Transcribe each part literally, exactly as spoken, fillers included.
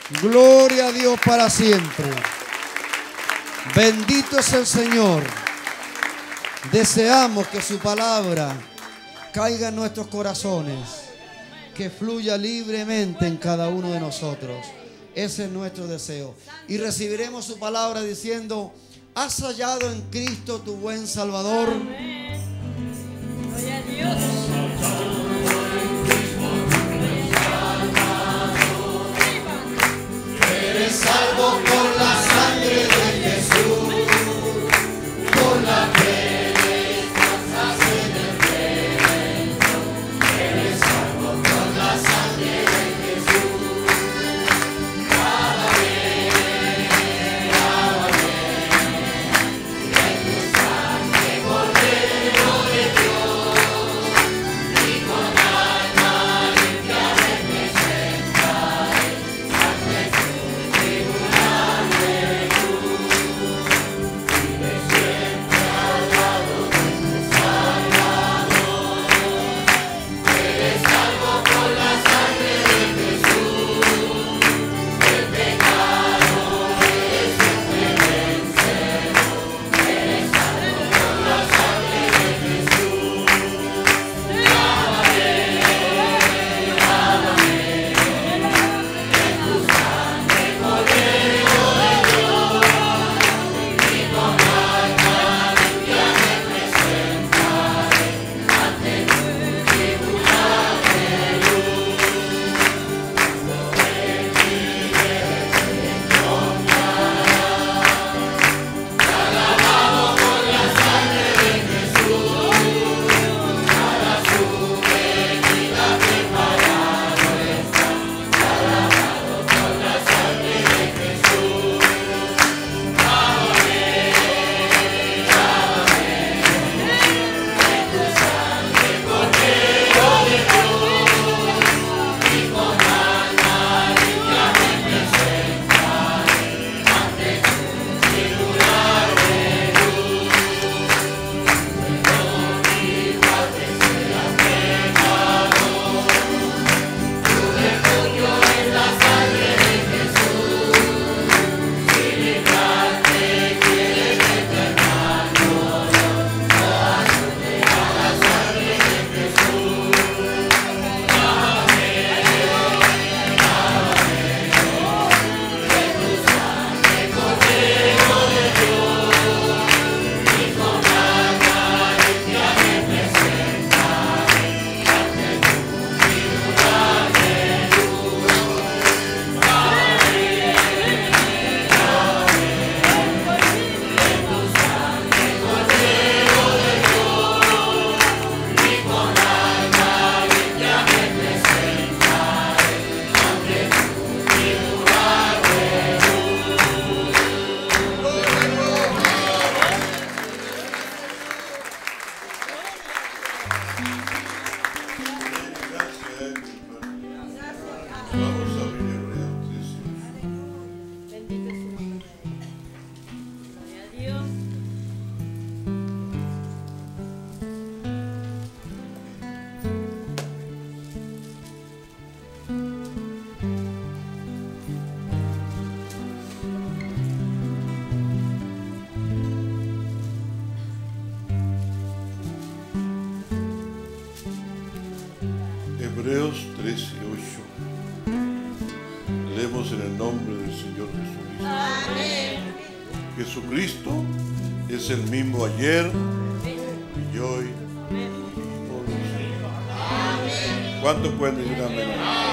Gloria a Dios para siempre. Bendito es el Señor. Deseamos que su palabra caiga en nuestros corazones, que fluya libremente en cada uno de nosotros. Ese es nuestro deseo. Y recibiremos su palabra diciendo: ¿has hallado en Cristo tu buen Salvador? Amén. Gloria a Dios. Eres salvo por la sangre de Jesús, por la fe descansas en el reino. Eres salvo por la sangre de Jesús. Cada vez, cada vez, en tu sangre, Cordero de Dios, y con alma limpia me presentaré ante tu tribunal de luz. Vive siempre al lado de tu Salvador. Eres salvo por la sangre de Jesús. El pecado es siempre vencido. Eres salvo por la sangre de Jesús. Cada vez, cada vez, en tu sangre, Cordero de Dios, y con alma limpia me presentaré ante tu tribunal de luz. Cuando de ti te encontrarás, lavado por la sangre de Jesús, para su venida preparado está. Lavado por la sangre de Jesús. Cada vez, cada vez, en tu sangre, Cordero de Dios, y con alma limpia me presentaré ante tu tribunal de luz. Perdón igual que sea pecador, tu refugio es la sangre de Jesús. Si librarte quieres de tu hermano, no asuste a la sangre de Jesús. Cada vez, cada vez, en tu sangre, Cordero de Dios, y con alma limpia me presentaré ante tu tribunal de luz. Cada vez, cada vez, en tu sangre, Cordero de Dios, y con alma limpia me presentaré ante tu tribunal de Vamos a abrir Hebreos trece. Bendito es su nombre. Gloria a Dios. Hebreos trece, ocho. Leemos en el nombre del Señor Jesucristo. Amén. Jesucristo es el mismo ayer y hoy y por los siglos. ¿Cuántos pueden decir amén?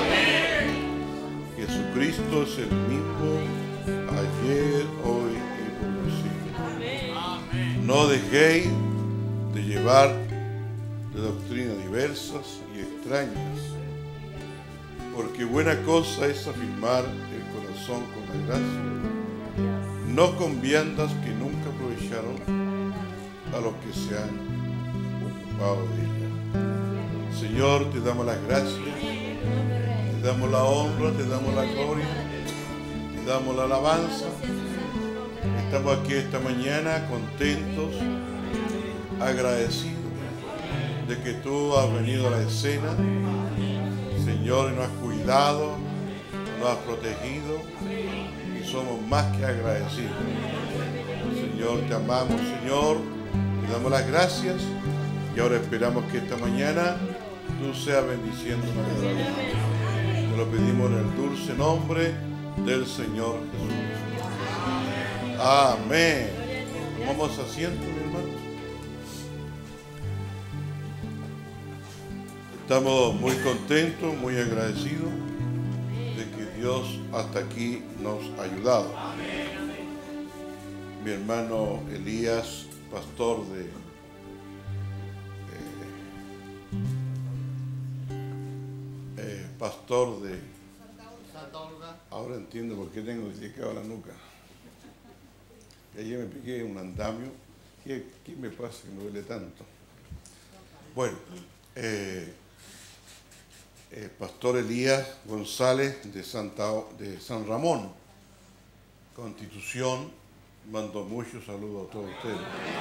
Jesucristo es el mismo ayer, hoy y por los siglos. No dejéis de llevar de doctrinas diversas y extrañas, porque buena cosa es afirmar el corazón con la gracia, no con viandas que nunca aprovecharon a los que se han ocupado de ella. Señor, te damos las gracias, te damos la honra, te damos la gloria, te damos la alabanza. Estamos aquí esta mañana contentos, agradecidos de que tú has venido a la escena, Señor, y nos has cuidado, nos has protegido y somos más que agradecidos. Señor, te amamos, Señor, te damos las gracias y ahora esperamos que esta mañana tú seas bendiciendo nuestra vida. Te lo pedimos en el dulce nombre del Señor Jesús. Amén. Tomamos asiento, mi hermano. Estamos muy contentos, muy agradecidos de que Dios hasta aquí nos ha ayudado. Mi hermano Elías, pastor de eh, eh, pastor de Santa Olga. ahora entiendo por qué tengo delicado la nuca. Ayer me piqué un andamio. ¿Qué, qué me pasa que me duele tanto? Bueno, eh, el pastor Elías González de, Santa, de San Ramón, Constitución, mandó muchos saludos a todos ustedes.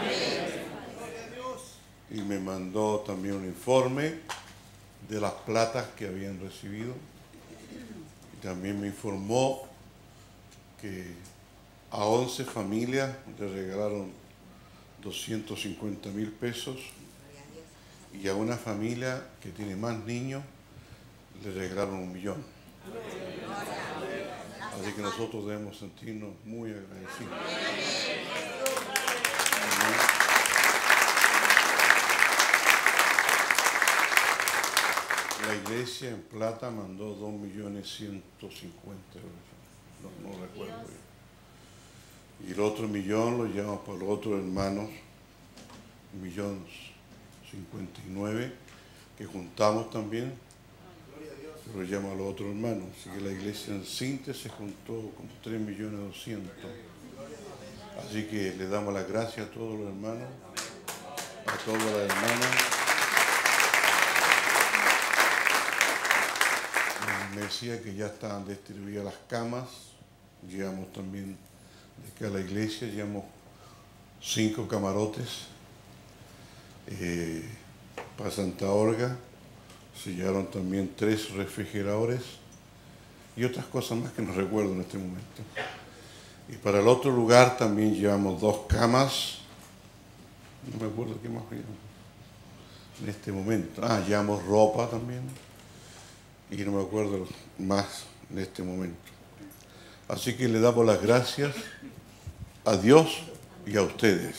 Y me mandó también un informe de las platas que habían recibido. Y también me informó que a once familias le regalaron doscientos cincuenta mil pesos y a una familia que tiene más niños le regalaron un millón. Así que nosotros debemos sentirnos muy agradecidos. Amén. La iglesia en plata mandó dos millones ciento cincuenta euros. No, no recuerdo bien. Y el otro millón lo llevamos por los otros hermanos, un millón cincuenta y nueve, que juntamos también, lo llama a los otros hermanos. Así que la iglesia en síntesis juntó como tres millones doscientos. Así que le damos las gracias a todos los hermanos, a todas las hermanas. Me decía que ya estaban distribuidas las camas. Llevamos también de que a la iglesia llevamos cinco camarotes. Eh, para Santa Olga se llevaron también tres refrigeradores y otras cosas más que no recuerdo en este momento. Y para el otro lugar también llevamos dos camas. No me acuerdo qué más llevamos en este momento. Ah, llevamos ropa también. Y no me acuerdo más en este momento. Así que le damos las gracias a Dios y a ustedes.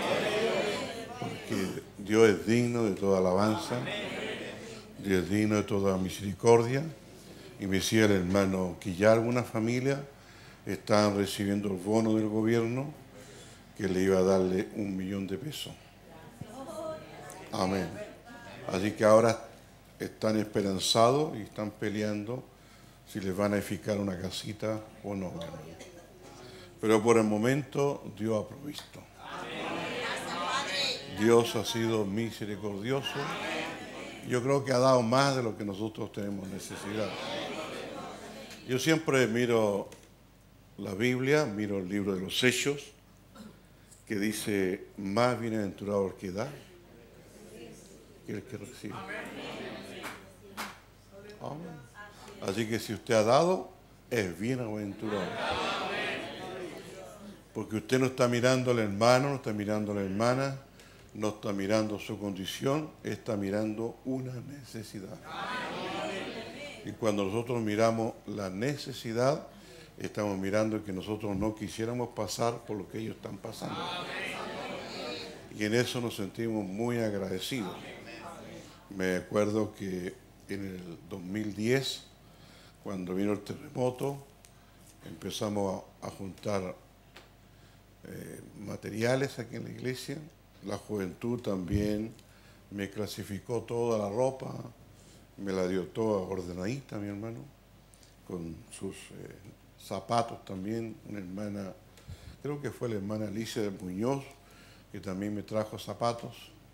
Porque Dios es digno de toda alabanza. Dios es digno de toda misericordia. Y me decía el hermano que ya algunas familias estaban recibiendo el bono del gobierno que le iba a darle un millón de pesos. Amén. Así que ahora están esperanzados y están peleando si les van a edificar una casita o no. Pero por el momento Dios ha provisto. Dios ha sido misericordioso. Yo creo que ha dado más de lo que nosotros tenemos necesidad. Yo siempre miro la Biblia, miro el libro de los Hechos, que dice, más bienaventurado el que da que el que recibe. Amén. Así que si usted ha dado, es bienaventurado. Porque usted no está mirando al hermano, no está mirando a la hermana, no está mirando su condición, está mirando una necesidad. Y cuando nosotros miramos la necesidad, estamos mirando que nosotros no quisiéramos pasar por lo que ellos están pasando. Y en eso nos sentimos muy agradecidos. Me acuerdo que en el dos mil diez, cuando vino el terremoto, empezamos a, a juntar eh, materiales aquí en la iglesia. La juventud también me clasificó toda la ropa, me la dio toda ordenadita, mi hermano, con sus eh, zapatos también. Una hermana, creo que fue la hermana Alicia de Muñoz, que también me trajo zapatos.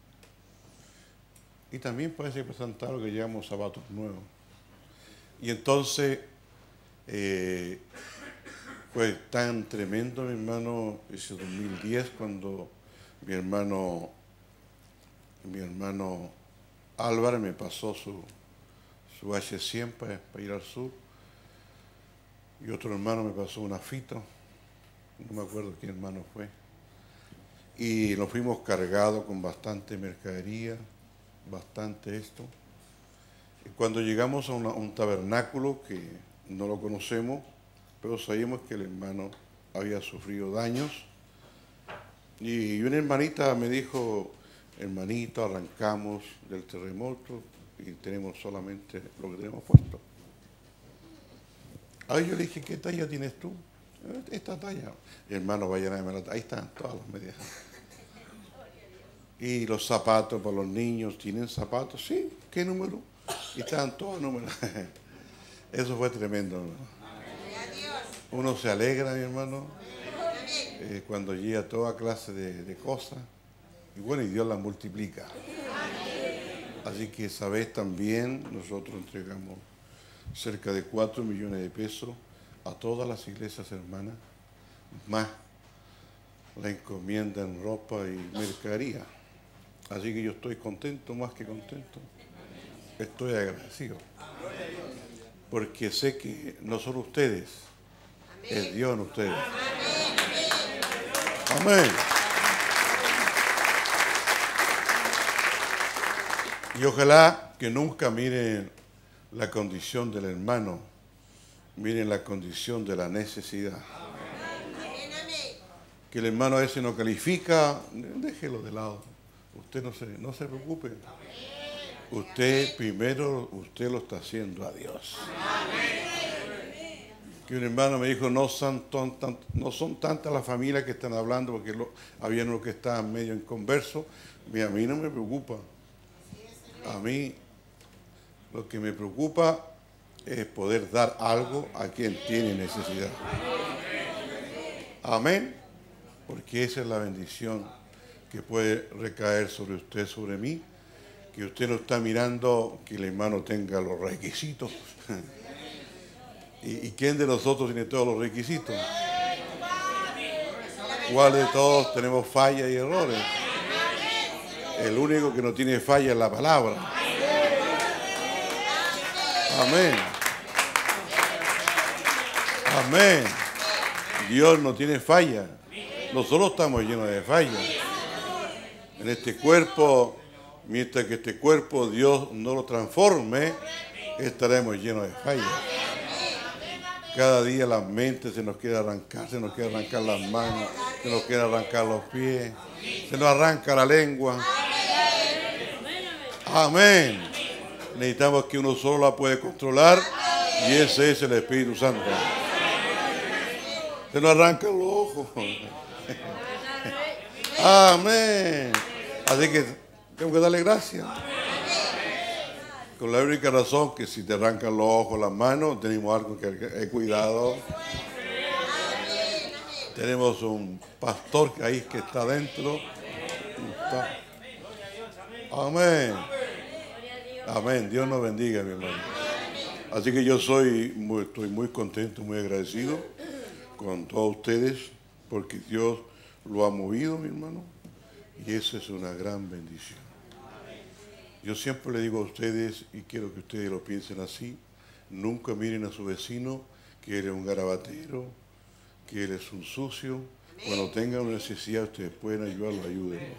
Y también parece presentaron que llevamos zapatos nuevos. Y entonces eh, fue tan tremendo, mi hermano, ese dos mil diez, cuando mi hermano, mi hermano Álvaro me pasó su, su hache cien para, para ir al sur. y otro hermano me pasó una fita, no me acuerdo qué hermano fue, y nos fuimos cargados con bastante mercadería, bastante esto. Y cuando llegamos a, una, a un tabernáculo que no lo conocemos, pero sabíamos que el hermano había sufrido daños, y una hermanita me dijo, hermanito, arrancamos del terremoto y tenemos solamente lo que tenemos puesto. Ahí yo le dije, ¿qué talla tienes tú? Esta talla. Hermano, vayan a ver la talla. Ahí están todas las medidas. Y los zapatos para los niños, ¿tienen zapatos? Sí, ¿qué número? Y estaban todos números. Eso fue tremendo, ¿no? Uno se alegra, mi hermano, eh, cuando llega toda clase de, de cosas. Y bueno, y Dios las multiplica. Así que esa vez también nosotros entregamos cerca de cuatro millones de pesos a todas las iglesias hermanas, más la encomienda en ropa y mercadería. Así que yo estoy contento, más que contento. Estoy agradecido. Porque sé que no son ustedes, es Dios en ustedes. Amén. Y ojalá que nunca miren la condición del hermano, miren la condición de la necesidad. Que el hermano a veces no califica, déjelo de lado. Usted no se, no se preocupe. Usted primero, usted lo está haciendo a Dios. Que un hermano me dijo, no son, ton, tan, no son tantas las familias que están hablando, porque lo, había unos que estaban medio inconversos. A mí no me preocupa. A mí lo que me preocupa es poder dar algo a quien tiene necesidad. Amén. Porque esa es la bendición que puede recaer sobre usted, sobre mí. Que usted no está mirando que el hermano tenga los requisitos. ¿Y, ¿Y quién de nosotros tiene todos los requisitos? ¿Cuál de todos tenemos fallas y errores? El único que no tiene falla es la palabra. Amén. Amén. Dios no tiene falla. Nosotros estamos llenos de fallas. En este cuerpo, mientras que este cuerpo Dios no lo transforme, estaremos llenos de fallas. Cada día la mente se nos quiere arrancar, se nos quiere arrancar las manos, se nos quiere arrancar los pies, se nos arranca la lengua. Amén. Necesitamos que uno solo la puede controlar y ese es el Espíritu Santo. Se nos arrancan los ojos. Amén. Así que tengo que darle gracias. Con la única razón que si te arrancan los ojos, las manos, tenemos algo que he cuidado. Tenemos un pastor que ahí que está adentro. Está. Amén. Amén. Dios nos bendiga, mi hermano. Así que yo soy muy, estoy muy contento, muy agradecido con todos ustedes, porque Dios lo ha movido, mi hermano, y esa es una gran bendición. Yo siempre le digo a ustedes, y quiero que ustedes lo piensen así, nunca miren a su vecino que él es un garabatero, que él es un sucio. Cuando tengan una necesidad, ustedes pueden ayudarlo, ayúdenlo.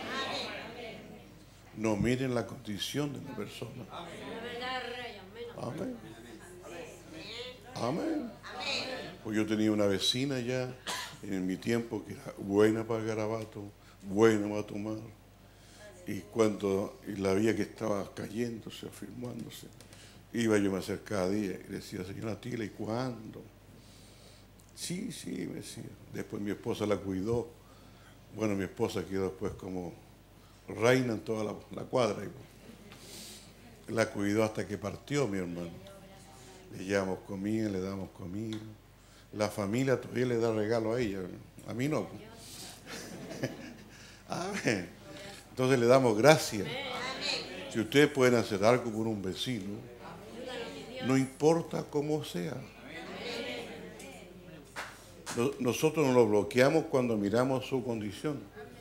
No miren la condición de la persona. Amén. Amén. Pues yo tenía una vecina ya en mi tiempo que era buena para el garabato, buena para tomar. Y cuando la veía que estaba cayéndose, afirmándose, iba yo me acercaba cada día y decía, señora Tila, ¿y cuándo? Sí, sí, me decía. Después mi esposa la cuidó. Bueno, mi esposa quedó después como reina en toda la, la cuadra. La cuidó hasta que partió, mi hermano. Le llevamos comida, le damos comida. La familia todavía le da regalo a ella. A mí no. Amén. Entonces le damos gracias. Si ustedes pueden hacer algo por un vecino, no importa cómo sea. Nosotros nos lo bloqueamos cuando miramos su condición.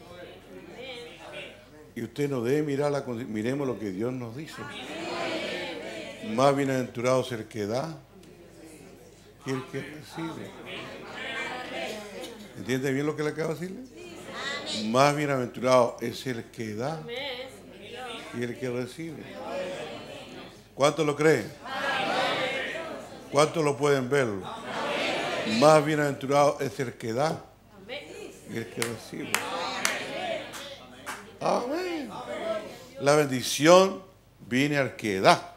Y usted no debe mirar la condición. Miremos lo que Dios nos dice. Más bienaventurado es el que da que el que recibe. ¿Entiende bien lo que le acabo de decirle? Más bienaventurado es el que da y el que recibe. ¿Cuántos lo creen? ¿Cuántos lo pueden ver? Más bienaventurado es el que da y el que recibe. Amén. La bendición viene al que da.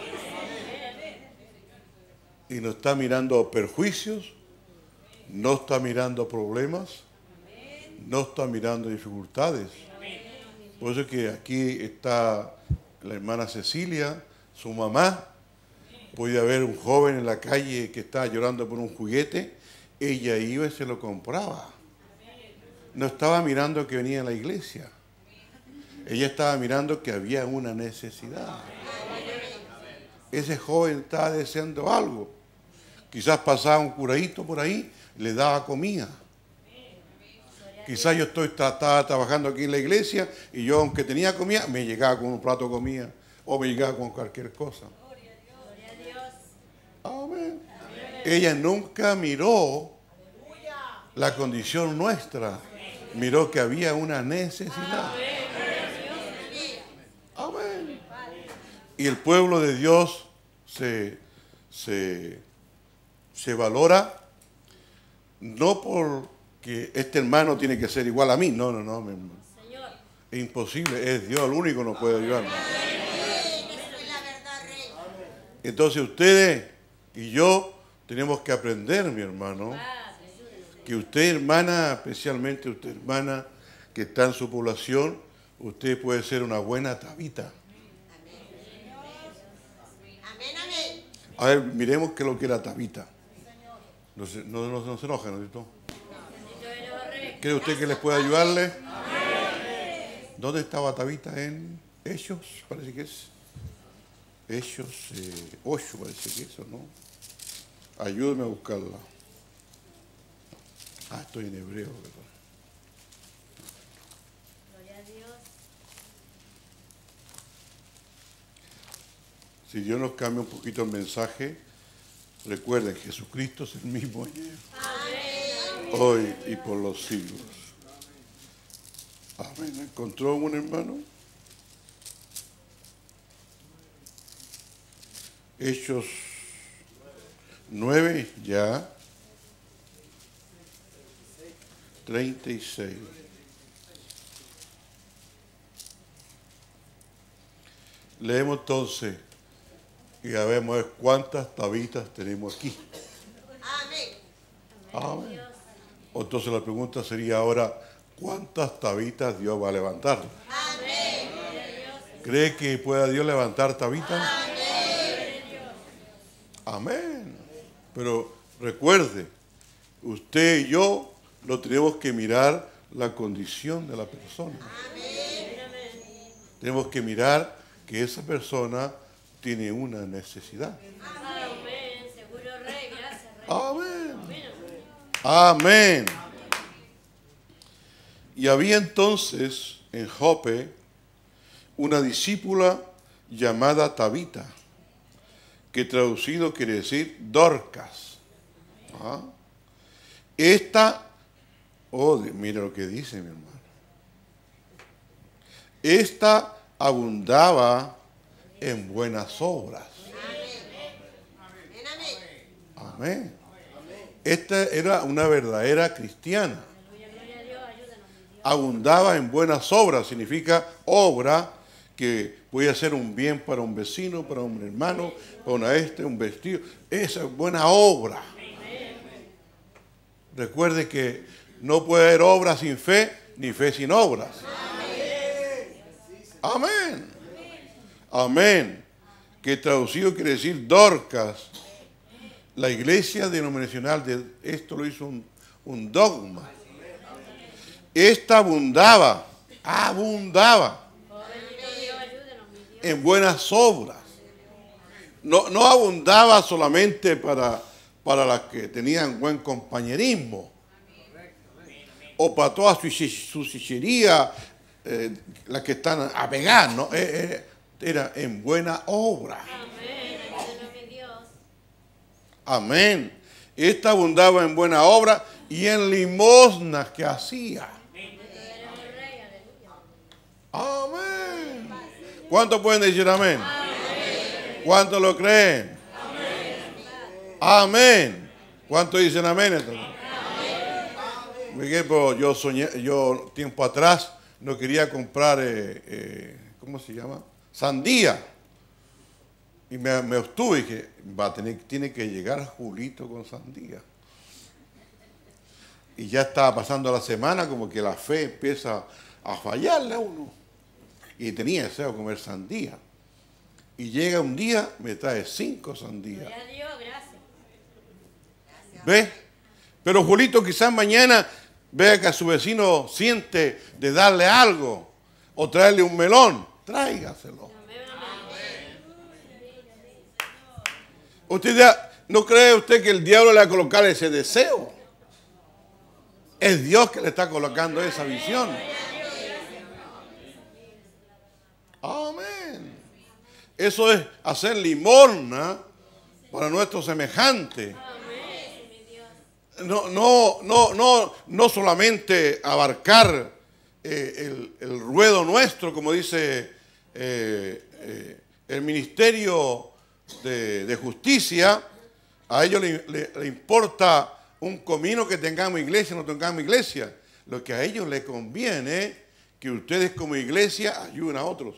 Y no está mirando perjuicios, no está mirando problemas, no está mirando dificultades. Por eso es que aquí está la hermana Cecilia, su mamá. Puede haber un joven en la calle que está llorando por un juguete, ella iba y se lo compraba. No estaba mirando que venía a la iglesia. Ella estaba mirando que había una necesidad. Ese joven estaba deseando algo. Quizás pasaba un curadito por ahí, le daba comida. Quizás yo estoy, estaba trabajando aquí en la iglesia y yo, aunque tenía comida, me llegaba con un plato de comida o me llegaba con cualquier cosa. Amén. Ella nunca miró la condición nuestra, miró que había una necesidad. Amén. Y el pueblo de Dios se, se, se valora no porque este hermano tiene que ser igual a mí, no, no, no, mi hermano. Es imposible, es Dios el único que nos puede ayudar. Entonces ustedes y yo tenemos que aprender, mi hermano, que usted, hermana, especialmente usted, hermana, que está en su población, usted puede ser una buena Tabita. A ver, miremos qué es lo que era Tabita. No se, no, no, no se enoja, ¿no es cierto? ¿Cree usted que les puede ayudarle? ¿Dónde estaba Tabita? En Hechos, parece que es. Hechos eh, ocho, parece que es eso, ¿no? Ayúdeme a buscarla. Ah, estoy en hebreo, ¿verdad? Gloria a Dios. Si Dios nos cambia un poquito el mensaje, recuerden, Jesucristo es el mismo ayer, hoy y por los siglos. Amén. ¿Encontró un hermano? Hechos nueve, ya. treinta y seis. Leemos entonces y a ver cuántas tabitas tenemos aquí. Amén. Amén. Entonces la pregunta sería ahora, ¿cuántas tabitas Dios va a levantar? Amén. ¿Cree que pueda Dios levantar tabitas? Amén. Amén. Pero recuerde, usted y yo no tenemos que mirar la condición de la persona. Amén. Tenemos que mirar que esa persona tiene una necesidad. Amén. Seguro, Rey. Gracias, Rey. Amén. Amén. Y había entonces en Jope una discípula llamada Tabita, que traducido quiere decir Dorcas. ¿Ah? Esta, oh, mira lo que dice mi hermano. Esta abundaba en buenas obras. Amén. Esta era una verdadera cristiana. Abundaba en buenas obras, significa obra que voy a hacer un bien para un vecino, para un hermano, para una este, un vestido. Esa es buena obra. Recuerde que no puede haber obra sin fe, ni fe sin obras. Amén. Amén. Que traducido quiere decir Dorcas. La iglesia denominacional de esto lo hizo un, un dogma. Esta abundaba, abundaba en buenas obras. No, no abundaba solamente para, para las que tenían buen compañerismo o para toda su, su chichería, eh, las que están apegadas, ¿no? Eh, eh, era en buena obra. Amén. Esta abundaba en buena obra y en limosnas que hacía. Amén. ¿Cuántos pueden decir amén? ¿Cuántos lo creen? Amén. ¿Cuántos dicen amén? Amén. Yo soñé, yo tiempo atrás no quería comprar, eh, eh, ¿cómo se llama? Sandía. Y me, me obtuve y dije, va a tener, tiene que llegar Julito con sandía. Y ya estaba pasando la semana, como que la fe empieza a fallarle a uno. Y tenía deseo de comer sandía. Y llega un día, me trae cinco sandías. ¿Ve? Pero Julito quizás mañana vea que a su vecino siente de darle algo o traerle un melón. Tráigaselo. ¿Usted ya, no cree usted que el diablo le va a colocar ese deseo? Es Dios que le está colocando esa visión. Amén. Eso es hacer limosna para nuestro semejante. No, no, no, no, no solamente abarcar eh, el, el ruedo nuestro, como dice eh, eh, el ministerio de, de justicia. A ellos le, le, le importa un comino que tengamos iglesia o no tengamos iglesia. Lo que a ellos les conviene es que ustedes como iglesia ayuden a otros.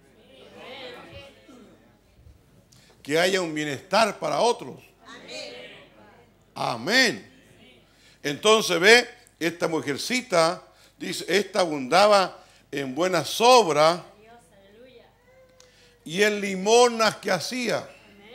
Que haya un bienestar para otros. Amén. Entonces ve, esta mujercita, dice, esta abundaba en buenas obras y en limonas que hacía.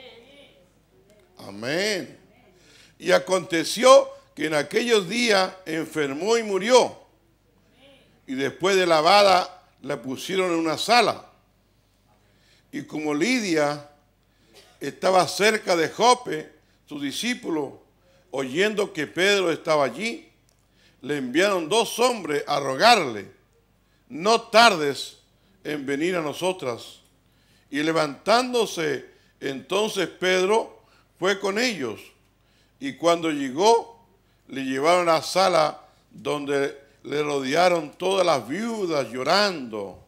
Amén. Y aconteció que en aquellos días enfermó y murió. Y después de lavada la pusieron en una sala. Y como Lidia estaba cerca de Jope, su discípulo, oyendo que Pedro estaba allí, le enviaron dos hombres a rogarle, no tardes en venir a nosotras. Y levantándose entonces Pedro fue con ellos. Y cuando llegó, le llevaron a la sala donde le rodearon todas las viudas llorando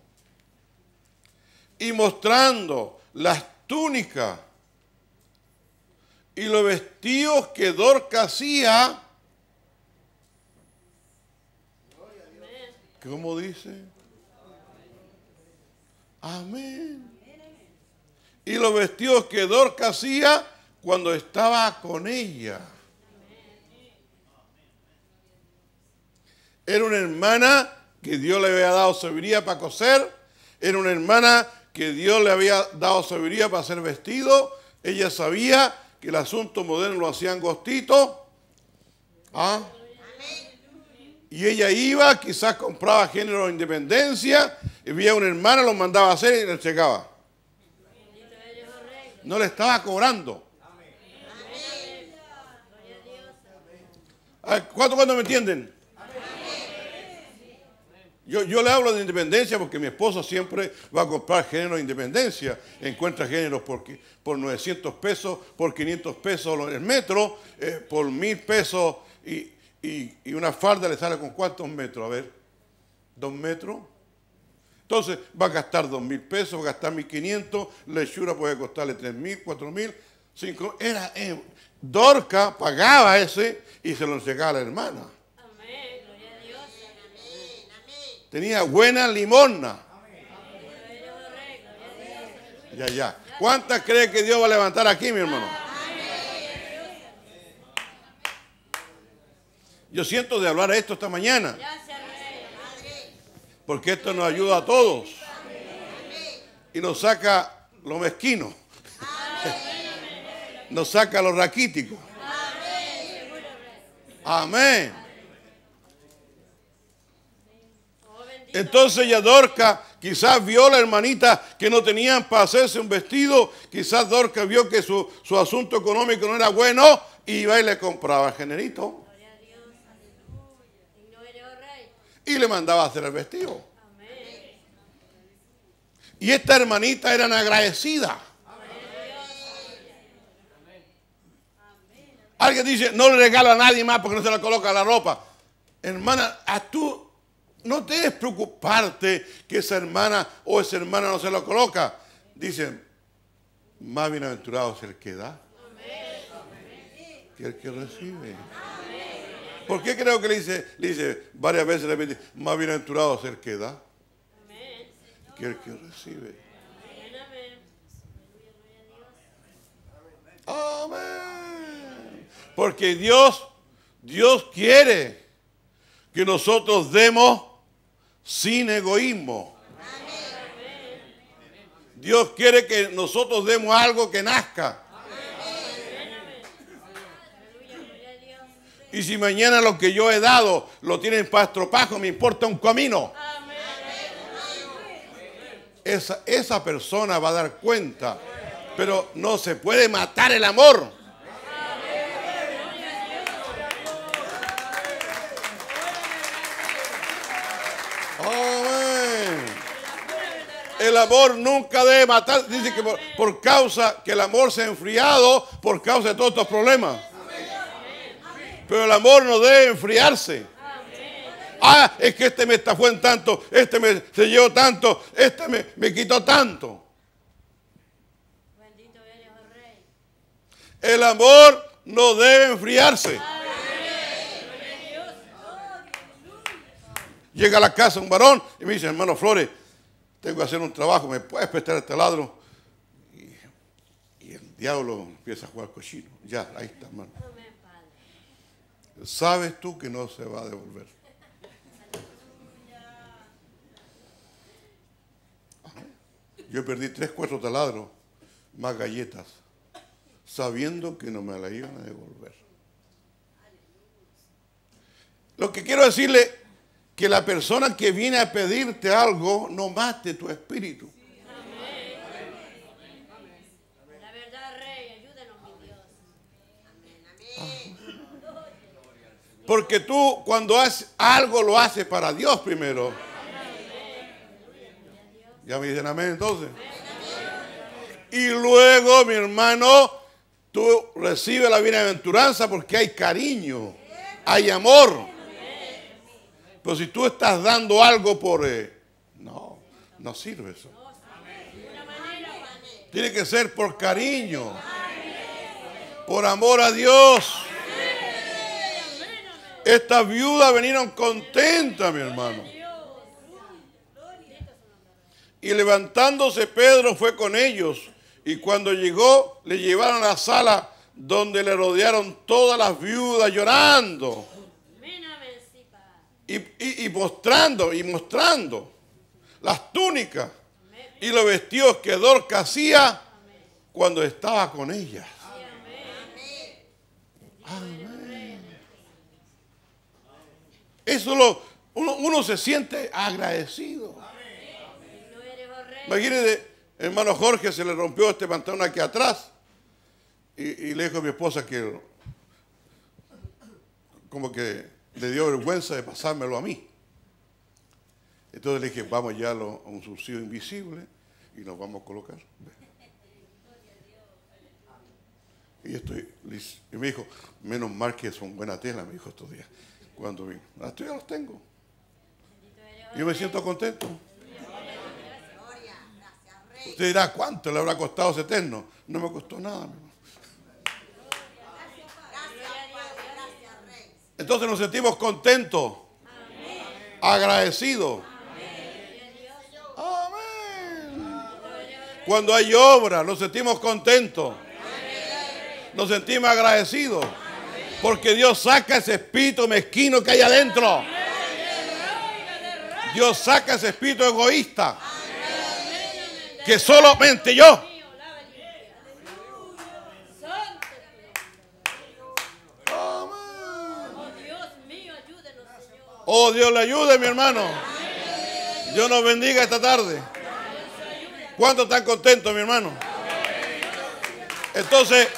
y mostrando las túnicas y los vestidos que Dorcas hacía. ¿Cómo dice? Amén. Y los vestidos que Dorcas hacía cuando estaba con ella. Era una hermana que Dios le había dado sabiduría para coser. Era una hermana que Dios le había dado sabiduría para hacer vestido. Ella sabía que el asunto moderno lo hacían gostitos. ¿Ah? Y ella iba, quizás compraba género de independencia, y veía a una hermana, lo mandaba a hacer y le entregaba. No le estaba cobrando. ¿Cuántos cuánto me entienden? Yo, yo le hablo de independencia porque mi esposa siempre va a comprar género de independencia. Encuentra géneros por, por novecientos pesos, por quinientos pesos el metro, eh, por mil pesos y, y, y una falda le sale con cuántos metros. A ver, dos metros. Entonces va a gastar dos mil pesos, va a gastar mil quinientos, la hechura puede costarle tres mil, cuatro mil, cinco mil. Era, eh, Dorca pagaba ese y se lo entregaba a la hermana. Amén, gloria a Dios. Tenía buena limosna. Ya, ya. ¿Cuántas cree que Dios va a levantar aquí, mi hermano? Yo siento de hablar esto esta mañana. Porque esto nos ayuda a todos. Y nos saca lo mezquino. Nos saca lo raquítico. Amén. Entonces ya Dorca quizás vio a la hermanita que no tenían para hacerse un vestido. Quizás Dorca vio que su, su asunto económico no era bueno. Y iba y le compraba el generito. Y le mandaba a hacer el vestido. Y esta hermanita era agradecida. Alguien dice, no le regalo a nadie más porque no se le coloca la ropa. Hermana, a tú no debes preocuparte que esa hermana o esa hermana no se lo coloca. Dicen, más bienaventurado es el que da que el que recibe. ¿Por qué creo que le dice, le dice varias veces, le repite, más bienaventurado es el que da que el que recibe? Amén. Porque Dios, Dios quiere que nosotros demos sin egoísmo. Dios quiere que nosotros demos algo que nazca. Y si mañana lo que yo he dado lo tienen para estropajo, me importa un comino. Esa, esa persona va a dar cuenta. Pero no se puede matar el amor. Amén. El amor nunca debe matar. Dice que por, por causa que el amor se ha enfriado por causa de todos estos problemas. Pero el amor no debe enfriarse. Ah, es que este me estafó en tanto, este me se llevó tanto, este me, me quitó tanto. Bendito eres, oh Rey. El amor no debe enfriarse. Llega a la casa un varón y me dice, hermano Flores, tengo que hacer un trabajo, ¿me puedes prestar este ladro? Y, y el diablo empieza a jugar cochino. Ya, ahí está, hermano. Sabes tú que no se va a devolver. Yo perdí tres, cuatro taladros, más galletas, sabiendo que no me la iban a devolver. Lo que quiero decirle, que la persona que viene a pedirte algo no mate tu espíritu. La verdad, Rey, ayúdenos, mi Dios. Amén, amén. Porque tú cuando haces algo lo haces para Dios primero. Ya me dicen amén entonces. Y luego, mi hermano, tú recibes la bienaventuranza porque hay cariño, hay amor. Pero si tú estás dando algo por... Eh, no, no sirve eso. Tiene que ser por cariño, por amor a Dios. Estas viudas vinieron contentas, mi hermano. Y levantándose Pedro fue con ellos. Y cuando llegó, le llevaron a la sala donde le rodearon todas las viudas llorando. Y, y, y mostrando, y mostrando las túnicas y los vestidos que Dorcas hacía cuando estaba con ellas. Amén. Eso lo, uno, uno se siente agradecido. Imagínense, hermano Jorge se le rompió este pantalón aquí atrás y, y le dijo a mi esposa que como que le dio vergüenza de pasármelo a mí. Entonces le dije, vamos ya a, lo, a un surcido invisible y nos vamos a colocar. Y, estoy, y me dijo, menos mal que son buena tela, me dijo estos días. Cuando vino, hasta ya los tengo. Yo me siento contento. Usted dirá, ¿cuánto le habrá costado ese terno? No me costó nada, mi hermano. Entonces nos sentimos contentos, agradecidos. Amén. Cuando hay obra, nos sentimos contentos. Nos sentimos agradecidos. Porque Dios saca ese espíritu mezquino que hay adentro. Dios saca ese espíritu egoísta. Que solamente yo. Oh, Dios le ayude, mi hermano. Dios nos bendiga esta tarde. ¿Cuántos están contentos, mi hermano? Entonces,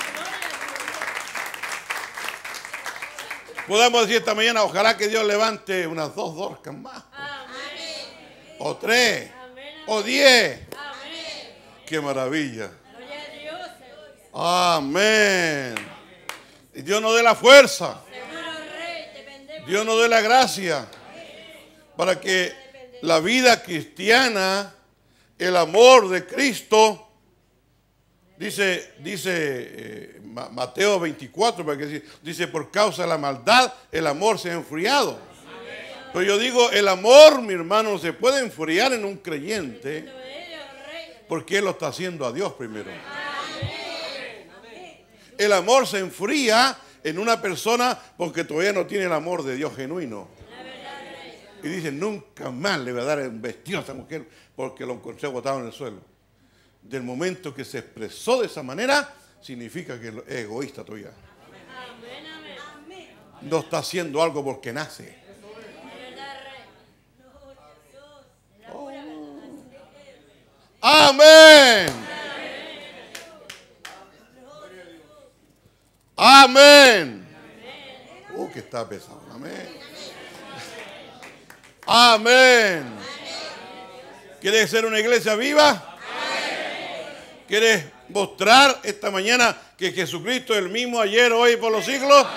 podemos decir esta mañana, ojalá que Dios levante unas dos Dorcas más. O tres. O diez. Qué maravilla. Amén. Dios nos dé la fuerza. Seguro, Rey, dependemos. Dios nos dé la gracia para que la vida cristiana, el amor de Cristo, dice, dice eh, Mateo veinticuatro, para que dice, dice, por causa de la maldad, el amor se ha enfriado. Pero yo digo, el amor, mi hermano, no se puede enfriar en un creyente porque él lo está haciendo a Dios primero. El amor se enfría en una persona porque todavía no tiene el amor de Dios genuino. Y dice, nunca más le voy a dar un vestido a esta mujer porque lo encontré botado en el suelo. Del momento que se expresó de esa manera, significa que es egoísta todavía. No está haciendo algo porque nace. Oh. Amén. Amén. Uh, que está pesado. Amén. Amén. ¿Quieres ser una iglesia viva? ¿Quieres mostrar esta mañana que Jesucristo es el mismo ayer, hoy y por los siglos?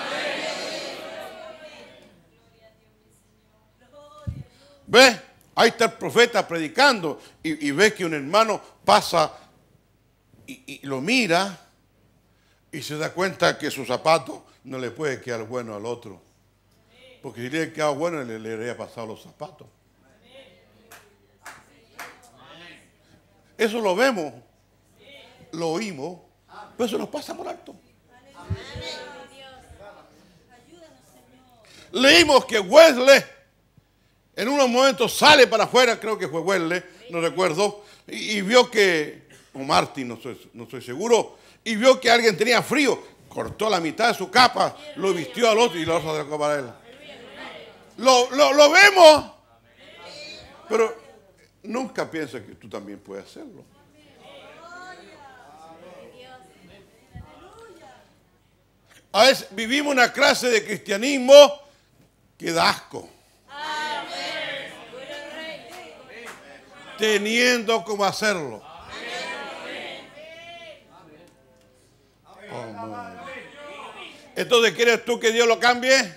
¿Ves? Ahí está el profeta predicando y, y ves que un hermano pasa y, y lo mira y se da cuenta que su zapato no le puede quedar bueno al otro. Porque si le hubiera quedado bueno, le, le habría pasado los zapatos. Eso lo vemos, lo oímos, pero eso nos pasa por alto. Leímos que Wesley en unos momentos sale para afuera, creo que fue Wesley, no recuerdo, y, y vio que, o Martin, no estoy, no estoy seguro, y vio que alguien tenía frío, cortó la mitad de su capa, lo vistió al otro y lo otro se sacó para él. Lo, lo, lo vemos, pero nunca piensa que tú también puedes hacerlo. A veces vivimos una clase de cristianismo que da asco. Teniendo cómo hacerlo. Amén. Entonces, ¿quieres tú que Dios lo cambie?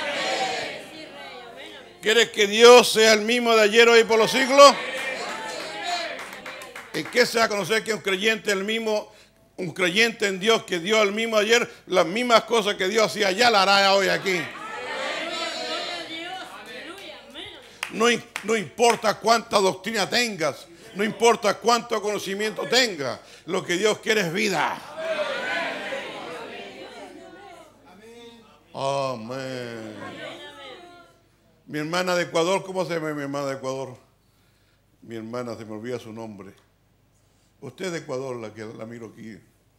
¿Quieres que Dios sea el mismo de ayer, hoy y por los siglos? ¿En qué se va a conocer que un creyente es el mismo, un creyente en Dios que Dios el mismo ayer, las mismas cosas que Dios hacía allá, las hará hoy aquí? No, no importa cuánta doctrina tengas, no importa cuánto conocimiento tengas, lo que Dios quiere es vida. Amén. Mi hermana de Ecuador, ¿cómo se llama mi hermana de Ecuador? Mi hermana, se me olvida su nombre. Usted es de Ecuador, la que la miro aquí.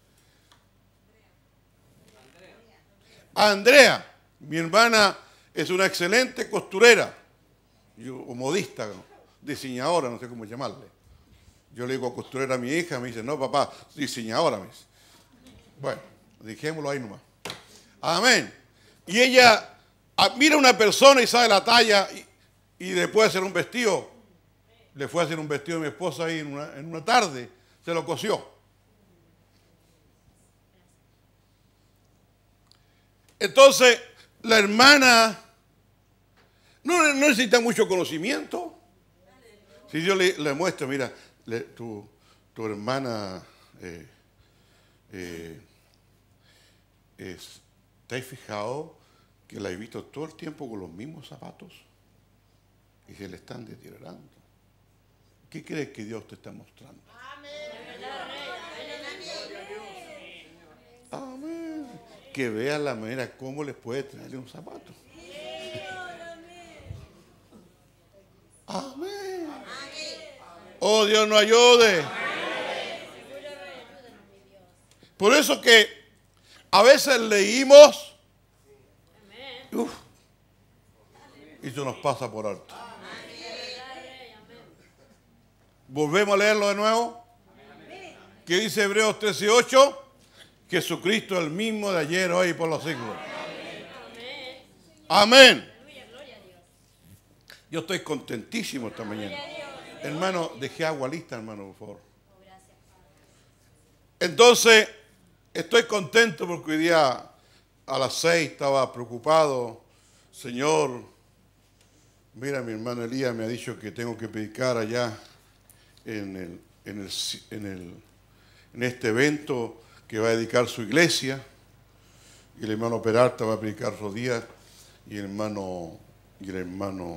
Andrea, mi hermana es una excelente costurera. Yo, o modista, diseñadora, no sé cómo llamarle. Yo le digo costurera a mi hija, me dice, no papá, diseñadora. Me dice. Bueno, dejémoslo ahí nomás. Amén. Y ella mira a una persona y sabe la talla y, y le puede hacer un vestido. Le fue a hacer un vestido a mi esposa ahí en una, en una tarde, se lo cosió. Entonces, la hermana No, no necesita mucho conocimiento. Si yo le, le muestro, mira, le, tu, tu hermana, eh, eh, es, ¿te has fijado que la he visto todo el tiempo con los mismos zapatos? Y se le están deteriorando. ¿Qué crees que Dios te está mostrando? Amén. Que vea la manera cómo les puede traerle un zapato. Amén. Oh, Dios nos ayude. Por eso que a veces leímos uf, y eso nos pasa por alto. Volvemos a leerlo de nuevo. Que dice Hebreos trece ocho. Jesucristo es el mismo de ayer, hoy y por los siglos. Amén. Yo estoy contentísimo esta mañana. Hermano, dejé agua lista, hermano, por favor. Entonces, estoy contento porque hoy día a las seis estaba preocupado. Señor, mira, mi hermano Elías me ha dicho que tengo que predicar allá en, el, en, el, en, el, en este evento que va a dedicar su iglesia. Y el hermano Peralta va a predicar otros días. Y el hermano, y el hermano,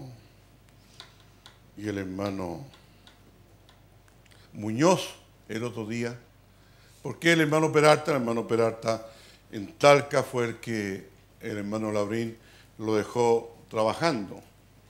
y el hermano Muñoz el otro día. ¿Por qué el hermano Peralta? El hermano Peralta en Talca fue el que el hermano Labrín lo dejó trabajando.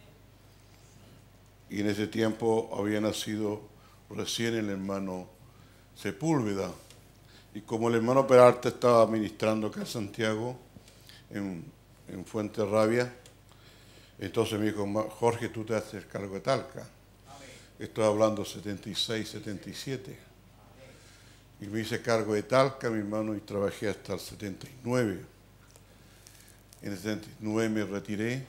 Y en ese tiempo había nacido recién el hermano Sepúlveda. Y como el hermano Peralta estaba ministrando acá en Santiago, en, en Fuenterrabía, entonces me dijo, Jorge, tú te haces cargo de Talca. Estoy hablando setenta y seis, setenta y siete. Y me hice cargo de Talca, mi hermano, y trabajé hasta el setenta y nueve. En el setenta y nueve me retiré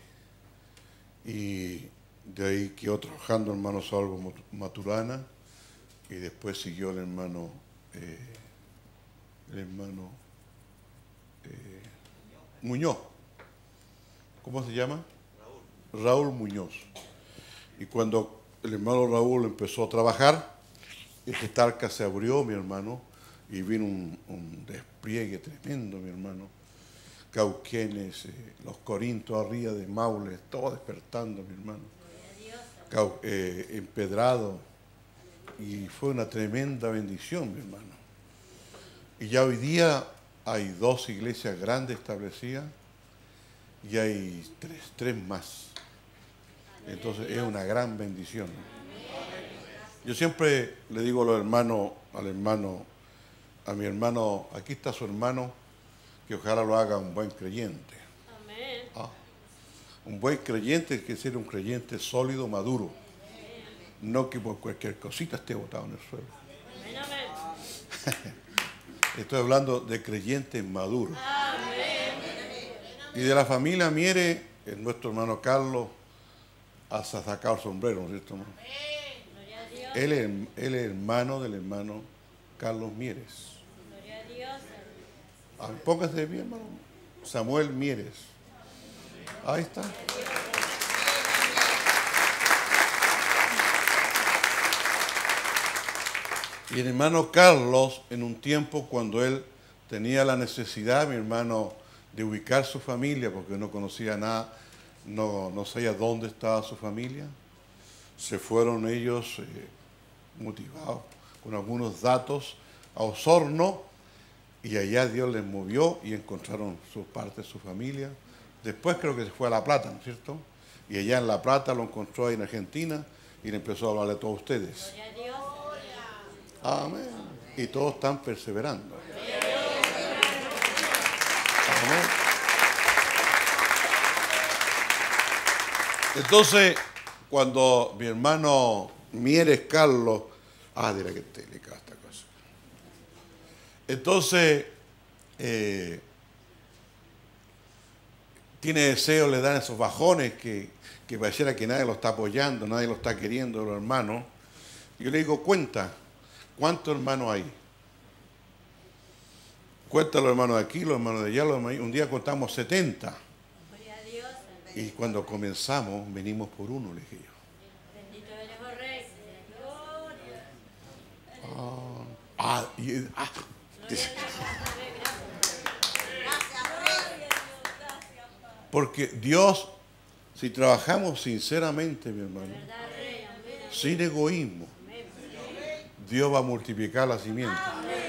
y de ahí quedó trabajando el hermano Salvo Maturana y después siguió el hermano, eh, el hermano eh, Muñoz. ¿Cómo se llama? Raúl. Raúl Muñoz. Y cuando el hermano Raúl empezó a trabajar, este Talca se abrió, mi hermano, y vino un, un despliegue tremendo, mi hermano. Cauquenes, eh, los Corintos arriba de Maule, todo despertando, mi hermano. Cau, eh, empedrado. Y fue una tremenda bendición, mi hermano. Y ya hoy día hay dos iglesias grandes establecidas y hay tres, tres más. Entonces es una gran bendición. Yo siempre le digo a los hermanos, al hermano, a mi hermano, aquí está su hermano, que ojalá lo haga un buen creyente. Amén. Ah, un buen creyente es que ser un creyente sólido, maduro. No que por cualquier cosita esté botado en el suelo. Amén, amén. Estoy hablando de creyentes maduros. Amén. Y de la familia Miere, el nuestro hermano Carlos ha sacado el sombrero, ¿no es cierto, hermano? Gloria a Dios. Él es, él es hermano del hermano Carlos Mieres. Gloria a Dios. Ah, póngase de pie, hermano. Samuel Mieres. Ahí está. Y el hermano Carlos, en un tiempo cuando él tenía la necesidad, mi hermano, de ubicar su familia, porque no conocía nada, no, no sabía dónde estaba su familia, se fueron ellos eh, motivados con algunos datos a Osorno, y allá Dios les movió y encontraron su parte de su familia. Después creo que se fue a La Plata, ¿no es cierto? Y allá en La Plata lo encontró ahí en Argentina y le empezó a hablarle a todos ustedes. Gloria a Dios. Amén. Y todos están perseverando. Amén. Entonces, cuando mi hermano Mieres Carlos, ah, dirá que te le cae esta cosa. Entonces, eh, tiene deseo, le dan esos bajones que, que pareciera que nadie lo está apoyando, nadie lo está queriendo, los hermanos. Yo le digo, cuenta, ¿cuántos hermanos hay? Cuenta los hermanos de aquí, los hermanos de allá, los hermanos de allá. Un día contamos setenta. Gloria a Dios. Y cuando comenzamos, venimos por uno, le dije yo. Bendito eres, oh Rey. Gloria. Ah, y, ah, porque Dios, si trabajamos sinceramente, mi hermano, sin egoísmo, Dios va a multiplicar la simiente.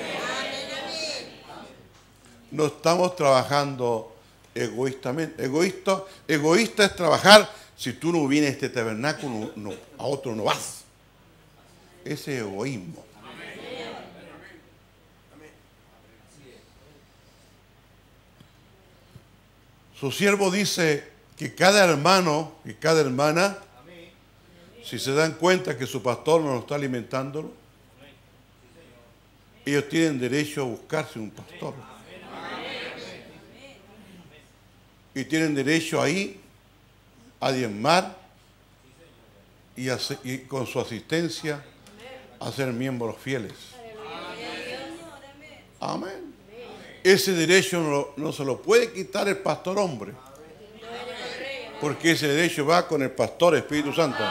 No estamos trabajando egoístamente. Egoísta, egoísta es trabajar, si tú no vienes a este tabernáculo, no, a otro no vas. Ese es egoísmo. Su siervo dice que cada hermano y cada hermana, si se dan cuenta que su pastor no lo está alimentando, ellos tienen derecho a buscarse un pastor. Y tienen derecho ahí a diezmar y, a, y con su asistencia a ser miembros fieles. Amén. ese derecho no, no se lo puede quitar el pastor hombre. Porque ese derecho va con el pastor Espíritu Santo.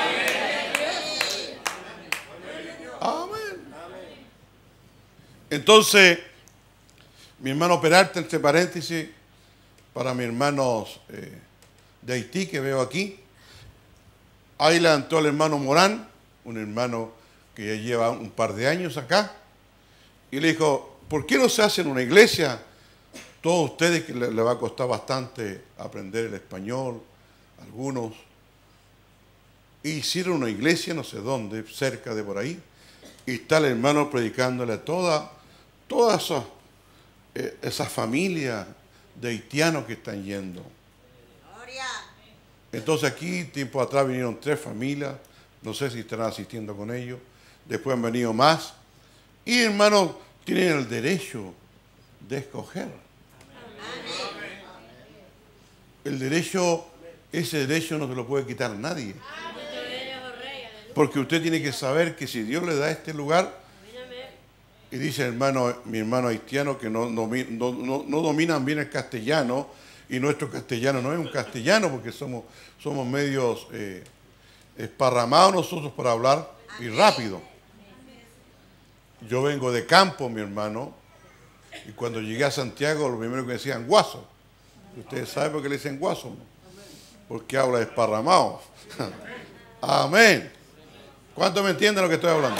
Amén. Entonces, mi hermano Peralta, entre paréntesis, para mis hermanos eh, de Haití que veo aquí, ahí levantó el hermano Morán, un hermano que ya lleva un par de años acá, y le dijo, ¿por qué no se hace en una iglesia? Todos ustedes que le, le va a costar bastante aprender el español, algunos, y hicieron una iglesia no sé dónde, cerca de por ahí, y está el hermano predicándole a toda, toda esa, eh, esa familia de haitianos que están yendo. Entonces aquí, tiempo atrás, vinieron tres familias, no sé si estarán asistiendo con ellos, después han venido más, y hermanos, tienen el derecho de escoger. El derecho, ese derecho no se lo puede quitar nadie. Porque usted tiene que saber que si Dios le da este lugar, y dice hermano, mi hermano haitiano que no, no, no, no dominan bien el castellano, y nuestro castellano no es un castellano porque somos, somos medios eh, esparramados nosotros para hablar y rápido. Yo vengo de campo, mi hermano, y cuando llegué a Santiago lo primero que me decían guaso. Ustedes saben por qué le dicen guaso, ¿no? Porque habla esparramado. Amén. ¿Cuántos me entienden lo que estoy hablando?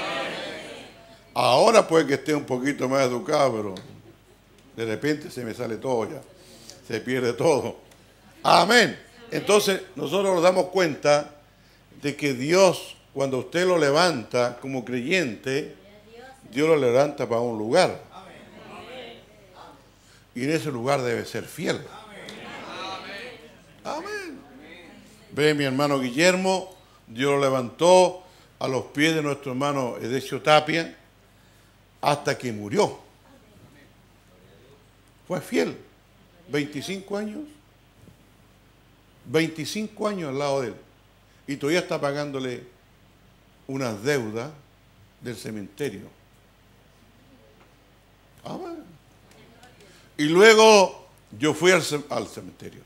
Ahora puede que esté un poquito más educado, pero de repente se me sale todo ya. Se pierde todo. Amén. Entonces nosotros nos damos cuenta de que Dios, cuando usted lo levanta como creyente, Dios lo levanta para un lugar. Y en ese lugar debe ser fiel. Amén. Ve mi hermano Guillermo, Dios lo levantó a los pies de nuestro hermano Edesio Tapia hasta que murió. Fue fiel. veinticinco años. veinticinco años al lado de él. Y todavía está pagándole unas deudas del cementerio. Amén. Y luego yo fui al, al cementerio.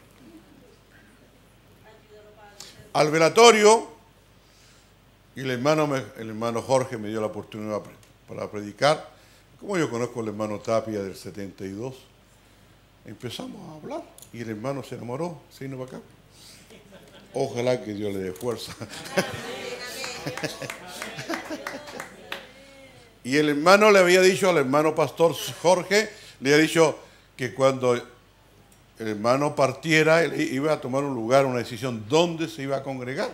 Al velatorio, y el hermano, me, el hermano Jorge me dio la oportunidad para predicar. Como yo conozco al hermano Tapia del setenta y dos, empezamos a hablar y el hermano se enamoró, se vino para acá. Ojalá que Dios le dé fuerza. Y el hermano le había dicho al hermano pastor Jorge, le había dicho que cuando el hermano partiera, él iba a tomar un lugar, una decisión, dónde se iba a congregar.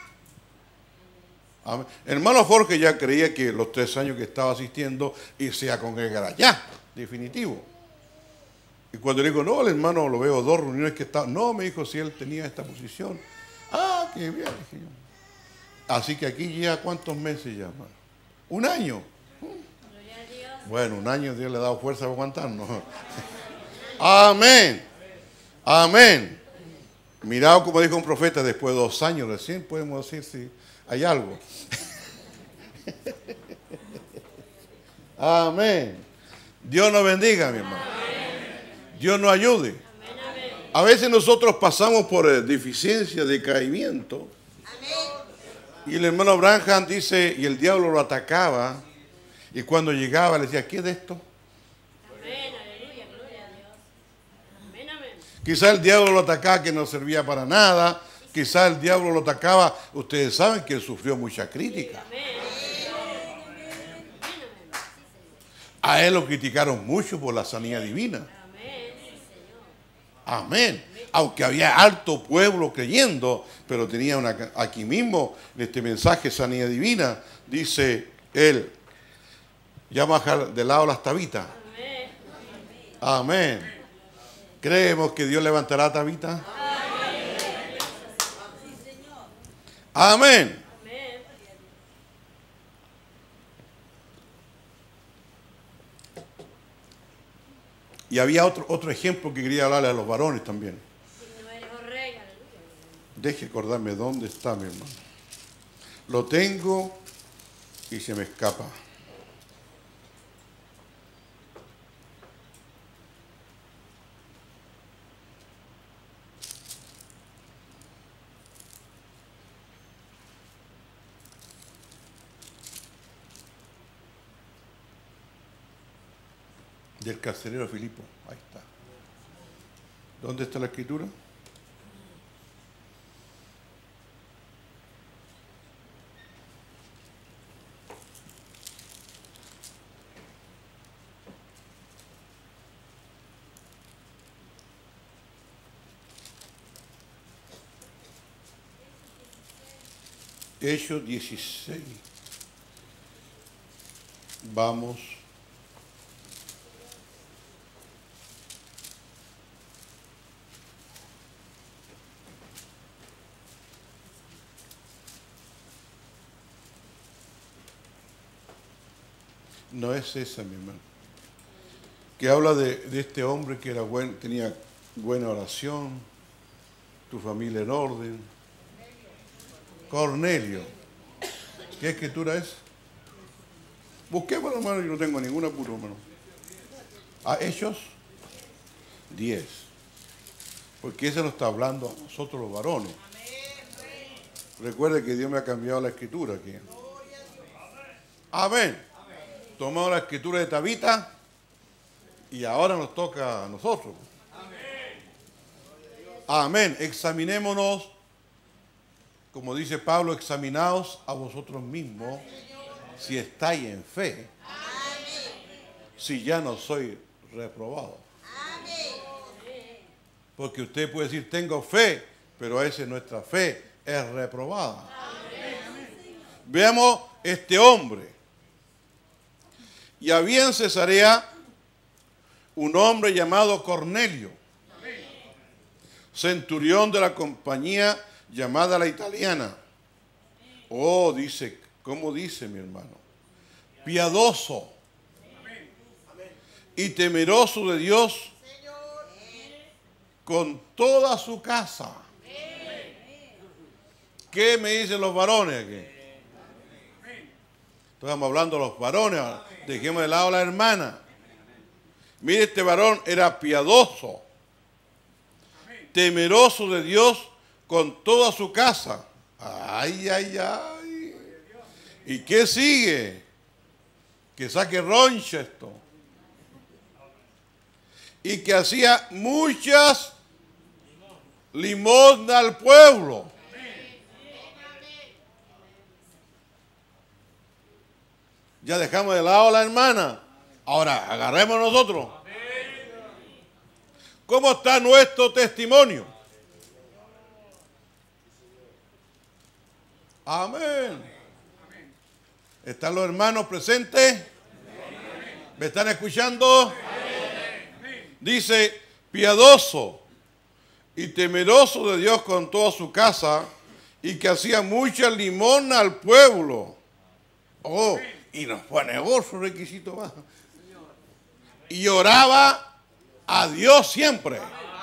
Amén. El hermano Jorge ya creía que los tres años que estaba asistiendo y se iba a congregar allá, definitivo. Y cuando le digo, no, el hermano lo veo dos reuniones que está, no, me dijo si él tenía esta posición. Ah, qué bien, dije yo. Así que aquí ya, ¿cuántos meses ya, hermano? Un año. Bueno, un año Dios le ha dado fuerza para aguantarnos. Amén. Amén. Mirad como dijo un profeta, después de dos años recién podemos decir si hay algo. Amén. Dios nos bendiga, mi hermano. Dios nos ayude. A veces nosotros pasamos por eh, deficiencia, decaimiento. Y el hermano Branham dice, y el diablo lo atacaba, y cuando llegaba le decía, ¿qué es de esto? Amén, aleluya, gloria a Dios. Amén, amén. Quizá el diablo lo atacaba que no servía para nada, quizá el diablo lo atacaba, ustedes saben que él sufrió mucha crítica. A él lo criticaron mucho por la sanidad divina. Amén. Aunque había alto pueblo creyendo, pero tenía una, aquí mismo, en este mensaje sanidad divina, dice él, ya baja de lado las tabitas. Amén. ¿Creemos que Dios levantará a Tabita? Amén. Y había otro, otro ejemplo que quería hablarle a los varones también. Deje acordarme dónde está, mi hermano. Lo tengo y se me escapa. del carcelero Filipo. Ahí está. ¿Dónde está la escritura? Hechos dieciséis. Vamos. No es esa, mi hermano. Que habla de, de este hombre que era buen, tenía buena oración, tu familia en orden. Cornelio. ¿Qué escritura es? Busquemos, hermano, yo no tengo ningún apuro, hermano. ¿A Hechos? diez. Porque ese nos está hablando a nosotros los varones. Recuerde que Dios me ha cambiado la escritura aquí. Amén. Tomamos la escritura de Tabita y ahora nos toca a nosotros. Amén. Examinémonos, como dice Pablo, examinaos a vosotros mismos si estáis en fe, si ya no soy reprobado. Porque usted puede decir, tengo fe, pero a veces nuestra fe es reprobada. Veamos este hombre. Y había en Cesarea un hombre llamado Cornelio, centurión de la compañía llamada la italiana. Oh, dice, ¿cómo dice mi hermano? Piadoso y temeroso de Dios con toda su casa. ¿Qué me dicen los varones aquí? Estamos hablando de los varones, dejemos de lado a la hermana. Mire, este varón era piadoso, temeroso de Dios con toda su casa. Ay, ay, ay. ¿Y qué sigue? Que saque roncha esto. Y que hacía muchas limosnas al pueblo. Ya dejamos de lado a la hermana. Ahora, agarremos nosotros. ¿Cómo está nuestro testimonio? Amén. ¿Están los hermanos presentes? ¿Me están escuchando? Dice, piadoso y temeroso de Dios con toda su casa, y que hacía mucha limosna al pueblo. Oh, y nos pone otro requisito más. Y oraba a Dios siempre.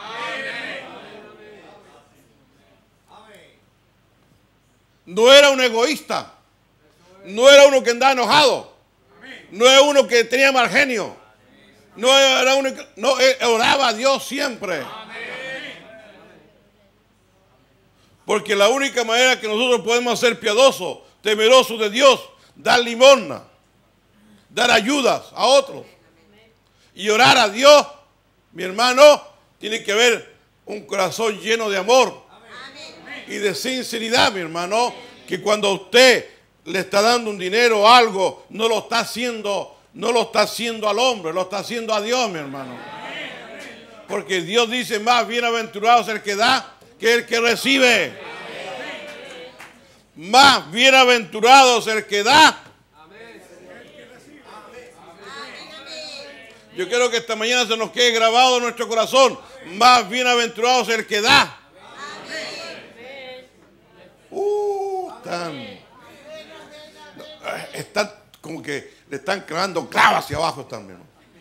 No era un egoísta. No era uno que andaba enojado. No era uno que tenía mal genio. No era uno que no, oraba a Dios siempre. Porque la única manera que nosotros podemos ser piadosos, temerosos de Dios, dar limosna, dar ayudas a otros y orar a Dios, mi hermano, tiene que haber un corazón lleno de amor y de sinceridad, mi hermano, que cuando usted le está dando un dinero o algo, no lo está haciendo, no lo está haciendo al hombre, lo está haciendo a Dios, mi hermano. Porque Dios dice, más bienaventurado es el que da que el que recibe. Más bienaventurado es el que da. Yo quiero que esta mañana se nos quede grabado en nuestro corazón. Más bienaventurado es el que da. Uh, están, están como que le están clavando clavos hacia abajo también.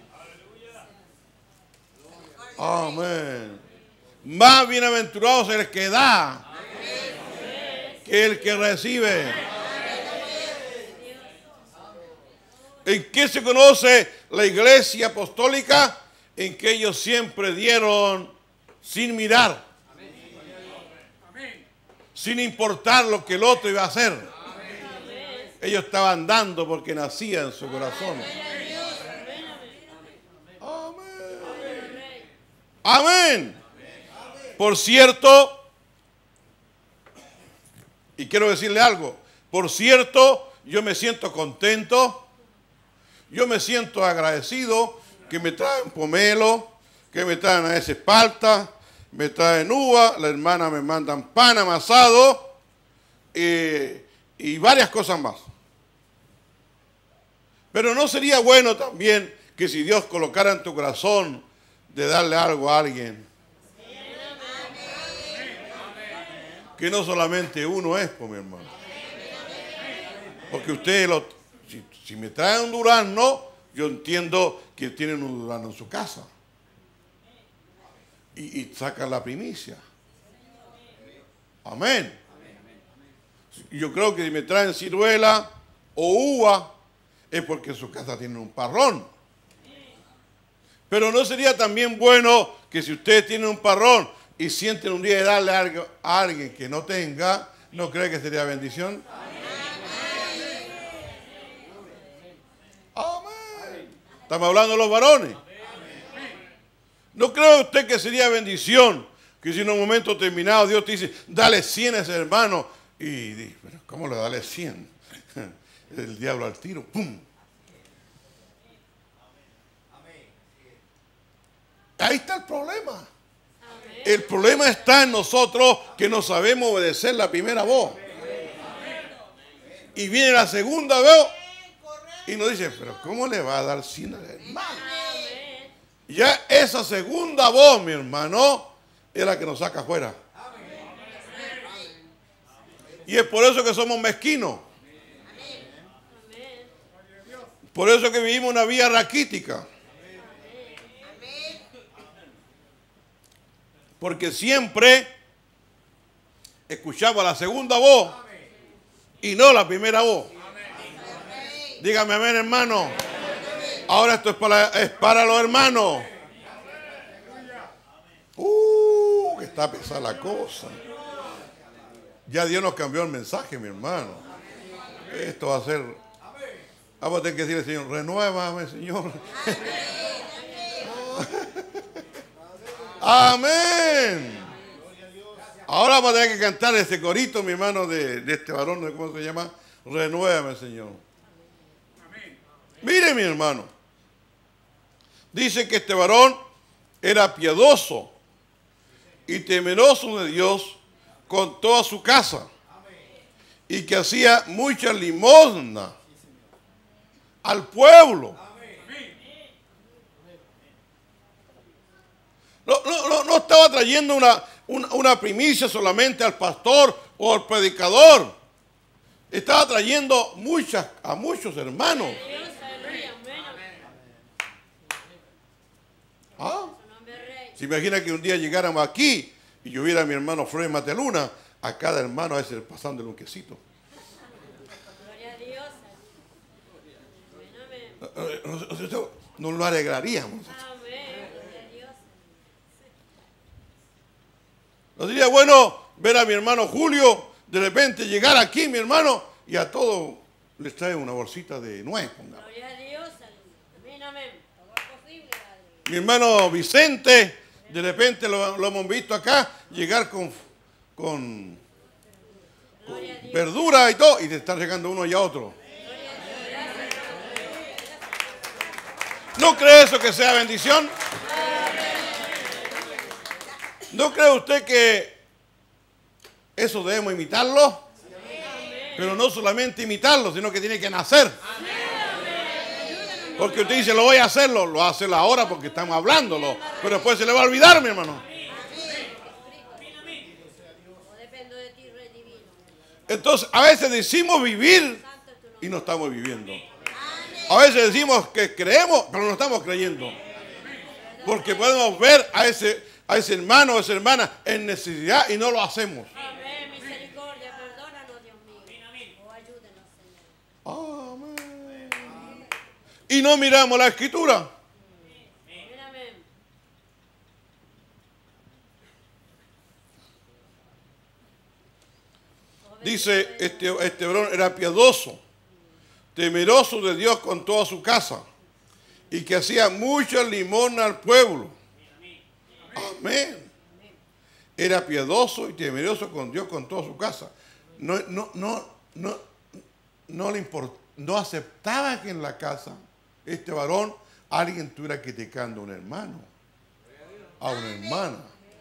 Amén. Más bienaventurado es el que da que el que recibe. ¿En qué se conoce la iglesia apostólica? En que ellos siempre dieron sin mirar, sin importar lo que el otro iba a hacer. Ellos estaban dando porque nacía en su corazón. Amén. Por cierto, y quiero decirle algo, por cierto, yo me siento contento, yo me siento agradecido que me traen pomelo, que me traen a ese espalta, me traen uva, la hermana me mandan pan amasado eh, y varias cosas más. Pero no sería bueno también que si Dios colocara en tu corazón de darle algo a alguien, que no solamente uno es, pues, mi hermano. Porque usted, lo, si, si me trae un durazno, yo entiendo que tienen un durazno en su casa. Y, y sacan la primicia. Amén. Yo creo que si me traen ciruela o uva, es porque en su casa tienen un parrón. Pero no sería también bueno que si ustedes tienen un parrón y sienten un día de darle algo a alguien que no tenga, ¿no cree que sería bendición? Amén. Estamos hablando de los varones. ¿No cree usted que sería bendición que si en un momento determinado Dios te dice, dale cien a ese hermano? Y dice, pero ¿cómo le dale cien? El diablo al tiro, ¡pum! Ahí está el problema. El problema está en nosotros que no sabemos obedecer la primera voz. Y viene la segunda voz y nos dice, pero ¿cómo le va a dar cien al hermano? Ya esa segunda voz, mi hermano, es la que nos saca afuera. Y es por eso que somos mezquinos. Por eso que vivimos una vida raquítica. Porque siempre escuchamos la segunda voz y no la primera voz. Dígame amén, hermano. Ahora esto es para, es para los hermanos. Uh, que está pesada la cosa. Ya Dios nos cambió el mensaje, mi hermano. Esto va a ser... Vamos a tener que decirle, Señor, renuévame, Señor. Amén. Ahora vamos a tener que cantar ese corito, mi hermano, de, de este varón, ¿cómo se llama? Renuévame, Señor. Mire, mi hermano. Dice que este varón era piadoso y temeroso de Dios con toda su casa. Y que hacía mucha limosna al pueblo. No, no, no, no estaba trayendo una, una, una primicia solamente al pastor o al predicador. Estaba trayendo muchas, a muchos hermanos. ¿Ah? Se imagina que un día llegáramos aquí y yo viera a mi hermano Flores Mateluna, a cada hermano a ese pasándole un quesito. Nos lo alegraríamos. No sería bueno ver a mi hermano Julio de repente llegar aquí, mi hermano, y a todos les trae una bolsita de nuez. Gloria a Dios. Amén, amén. Mi hermano Vicente, de repente lo, lo hemos visto acá, llegar con, con, con verdura y todo, y te están llegando uno y a otro. ¿No cree eso que sea bendición? ¿No cree usted que eso debemos imitarlo? Pero no solamente imitarlo, sino que tiene que nacer. Porque usted dice, lo voy a hacerlo, lo va a hacer ahora porque estamos hablándolo, pero después se le va a olvidar, mi hermano. Entonces, a veces decimos vivir y no estamos viviendo. A veces decimos que creemos, pero no estamos creyendo. Porque podemos ver a ese, a ese hermano o esa hermana en necesidad y no lo hacemos. Amén, misericordia, perdónanos, Dios mío. Oh, ayúdenos, Señor. Amén. Y no miramos la escritura. Amén, amén. Dice, este, este varón era piadoso, temeroso de Dios con toda su casa, y que hacía mucha limosna al pueblo. Amén. Era piadoso y temeroso con Dios con toda su casa. No, no, no, no, no le importaba, no aceptaba que en la casa este varón alguien estuviera criticando a un hermano, a una hermana.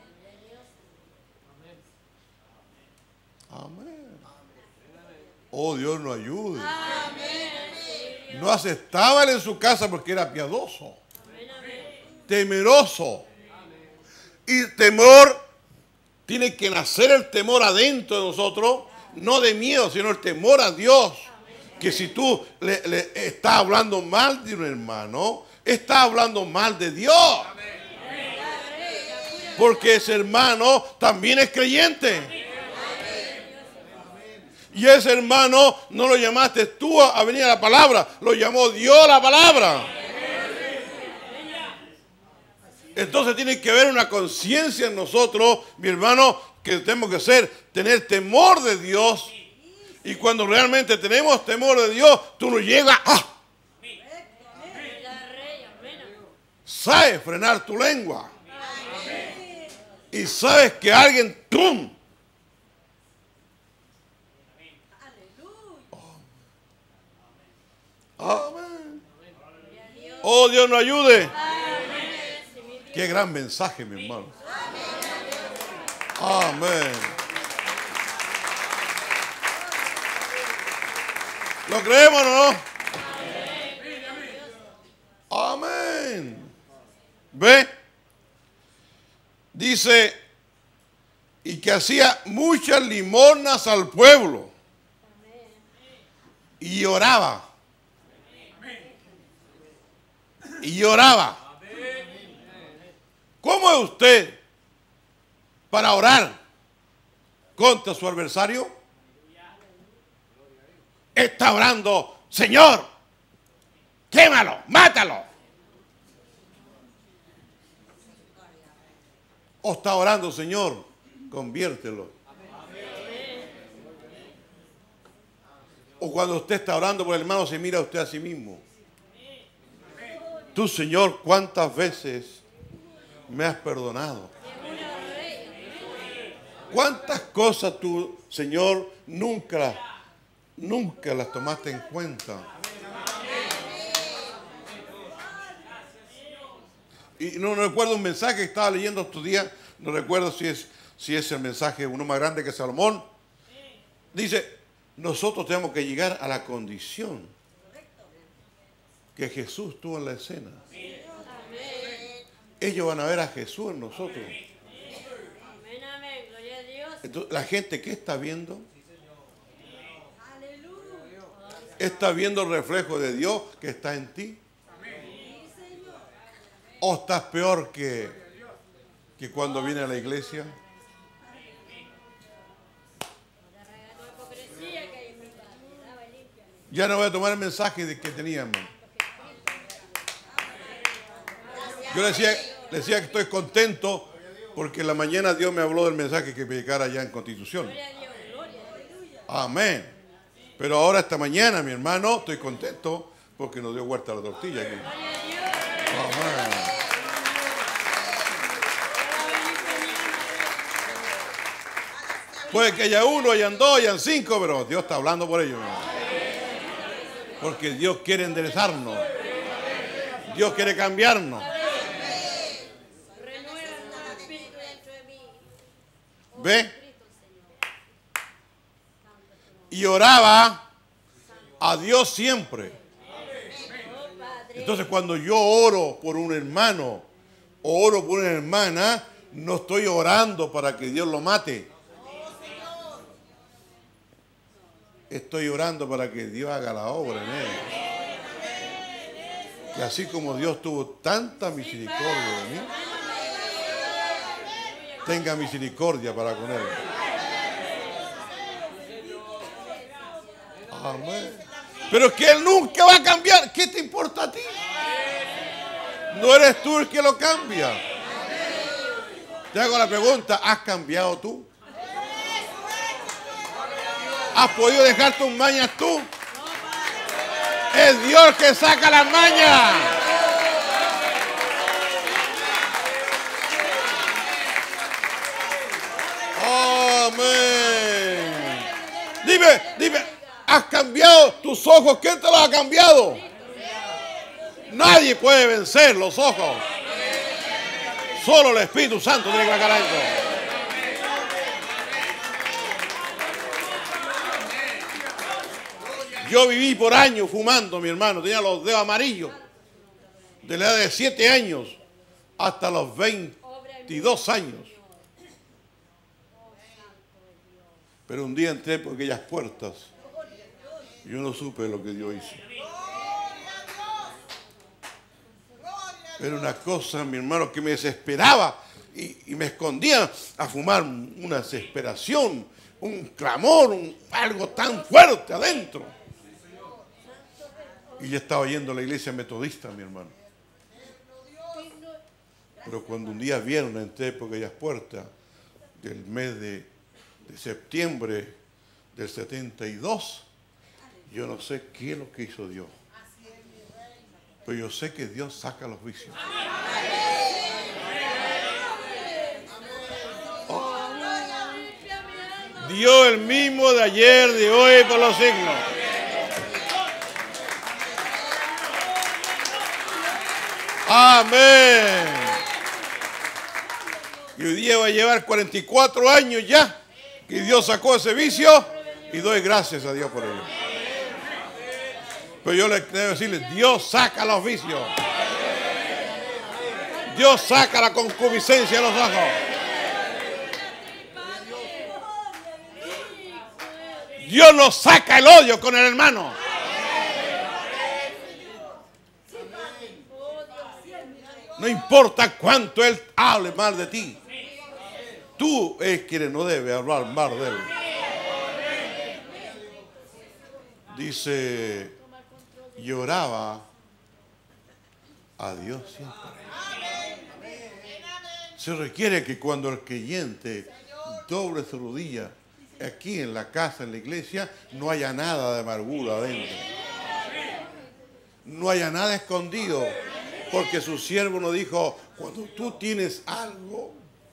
Amén. Oh, Dios nos ayude. No aceptaba él en su casa porque era piadoso, temeroso. Y temor, tiene que nacer el temor adentro de nosotros, no de miedo, sino el temor a Dios. Que si tú le, le estás hablando mal de un hermano, estás hablando mal de Dios. Porque ese hermano también es creyente. Y ese hermano no lo llamaste tú a venir a la palabra, lo llamó Dios a la palabra. Entonces tiene que haber una conciencia en nosotros, mi hermano, que tenemos que ser, tener temor de Dios. Y cuando realmente tenemos temor de Dios, tú no llegas a... Sabes frenar tu lengua. Y sabes que alguien... ¡Tum! Amén. Oh, Dios nos ayude. Qué gran mensaje, mi hermano. Amén. ¿Lo creemos o no? Amén. ¿Ve? Dice, y que hacía muchas limosnas al pueblo. Y oraba. Y oraba. ¿Cómo es usted para orar contra su adversario? Está orando, Señor, quémalo, mátalo. O está orando, Señor, conviértelo. O cuando usted está orando por el hermano, se mira usted a sí mismo. Tú, Señor, ¿cuántas veces me has perdonado? ¿Cuántas cosas tú, Señor, nunca, nunca las tomaste en cuenta? Y no, no recuerdo un mensaje que estaba leyendo estos días, no recuerdo si es, si es el mensaje uno más grande que Salomón. Dice, nosotros tenemos que llegar a la condición que Jesús tuvo en la escena. Ellos van a ver a Jesús en nosotros. Entonces, la gente, ¿qué está viendo? ¿Está viendo el reflejo de Dios que está en ti? ¿O estás peor que, que cuando viene a la iglesia? Ya no voy a tomar el mensaje de que teníamos. Yo le decía, le decía que estoy contento porque en la mañana Dios me habló del mensaje que predicara allá en Constitución. Amén. Pero ahora esta mañana, mi hermano, estoy contento porque nos dio vuelta la tortilla aquí. Amén. Puede que haya uno, hayan dos, hayan cinco, pero Dios está hablando por ellos. Porque Dios quiere enderezarnos. Dios quiere cambiarnos. ¿Ve? Y oraba a Dios siempre. Entonces cuando yo oro por un hermano o oro por una hermana, no estoy orando para que Dios lo mate. Estoy orando para que Dios haga la obra en él. Que así como Dios tuvo tanta misericordia de mí, tenga misericordia para con él. Amén. Pero que él nunca va a cambiar. ¿Qué te importa a ti? No eres tú el que lo cambia. Te hago la pregunta, ¿has cambiado tú? ¿Has podido dejar tus mañas tú? Es Dios que saca las mañas. Dime, dime, ¿has cambiado tus ojos? ¿Quién te los ha cambiado? Nadie puede vencer los ojos. Solo el Espíritu Santo tiene que sacar eso. Yo viví por años fumando, mi hermano. Tenía los dedos amarillos. De la edad de siete años hasta los veintidós años. Pero un día entré por aquellas puertas. Yo no supe lo que Dios hizo. Era una cosa, mi hermano, que me desesperaba y, y me escondía a fumar una desesperación, un clamor, un, algo tan fuerte adentro. Y yo estaba yendo a la iglesia metodista, mi hermano. Pero cuando un día vieron, entré por aquellas puertas del mes de, de septiembre del setenta y dos, yo no sé qué es lo que hizo Dios. Pero yo sé que Dios saca los vicios. Oh. Dios el mismo de ayer, de hoy, por los siglos. Amén. Y hoy día va a llevar cuarenta y cuatro años ya que Dios sacó ese vicio y doy gracias a Dios por ello. Pero yo le debo decirle, Dios saca los vicios. Dios saca la concupiscencia de los ojos. Dios nos saca el odio con el hermano. No importa cuánto él hable mal de ti. Tú es quien no debe hablar mal de él. Dice, lloraba a Dios siempre. Se requiere que cuando el creyente doble su rodilla aquí en la casa, en la iglesia, no haya nada de amargura adentro. No haya nada escondido. Porque su siervo nos dijo, cuando tú tienes algo,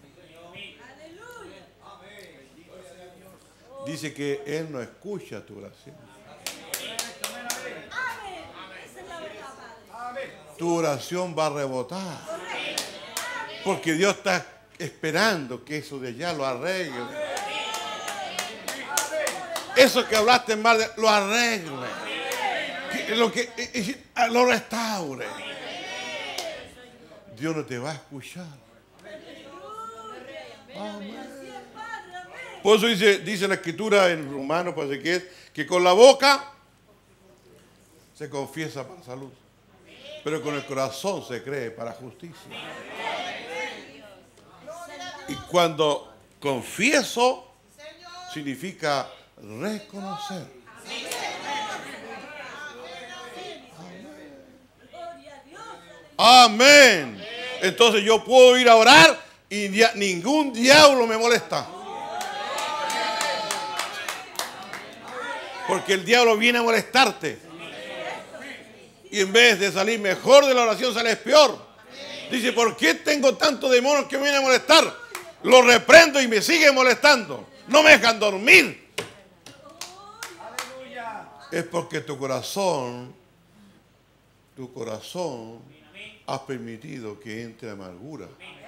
dice que Él no escucha tu oración. Tu oración va a rebotar. Porque Dios está esperando que eso de allá lo arregle. Eso que hablaste mal, de, lo arregle. Que, lo, que, lo restaure. Dios no te va a escuchar. Amén. Por eso dice, dice la escritura en Romanos, parece que es, que con la boca se confiesa para salud, pero con el corazón se cree para justicia. Y cuando confieso, significa reconocer. Amén. Entonces yo puedo ir a orar y dia- ningún diablo me molesta. Porque el diablo viene a molestarte. Y en vez de salir mejor de la oración, sales peor. Dice, ¿por qué tengo tantos demonios que me vienen a molestar? Los reprendo y me siguen molestando. No me dejan dormir. Es porque tu corazón, tu corazón has permitido que entre amargura.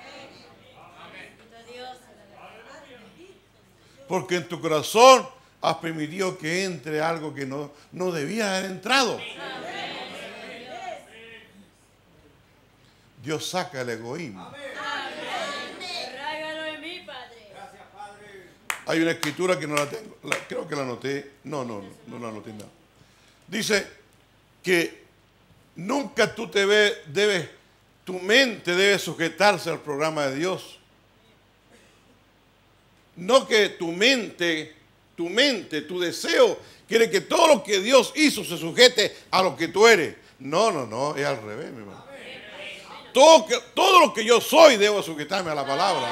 Porque en tu corazón has permitido que entre algo que no, no debía haber entrado. Dios saca el egoísmo. Hay una escritura que no la tengo, la, creo que la anoté. No, no, no, no la anoté nada. Dice que nunca tú te ves, debes, tu mente debe sujetarse al programa de Dios. No que tu mente, tu mente, tu deseo, quiere que todo lo que Dios hizo se sujete a lo que tú eres. No, no, no, es al revés, mi hermano. Todo, que, todo lo que yo soy debo sujetarme a la palabra.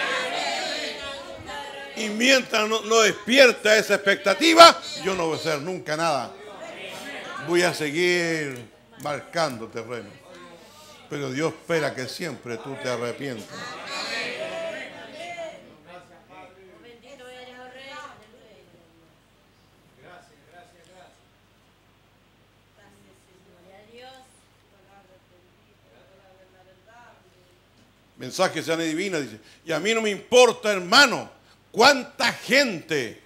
Y mientras no, no despierta esa expectativa, yo no voy a hacer nunca nada. Voy a seguir marcando terreno. Pero Dios espera que siempre tú te arrepientas. mensaje sana y divina, dice, y a mí no me importa, hermano, cuánta gente,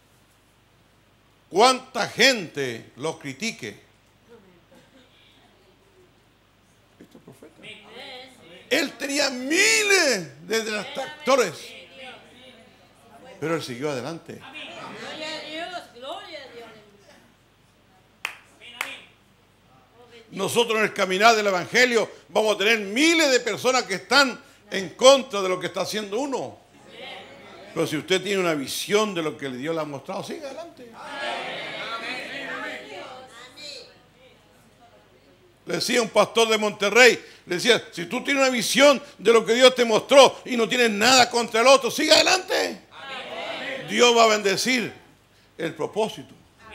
cuánta gente lo critique. Este profeta. Él tenía miles de detractores, pero él siguió adelante. Gloria a Dios, gloria a Dios. Nosotros en el caminar del Evangelio vamos a tener miles de personas que están en contra de lo que está haciendo uno. Pero si usted tiene una visión de lo que Dios le ha mostrado, siga adelante. Le decía un pastor de Monterrey, le decía, si tú tienes una visión de lo que Dios te mostró y no tienes nada contra el otro, siga adelante. Dios va a bendecir el propósito.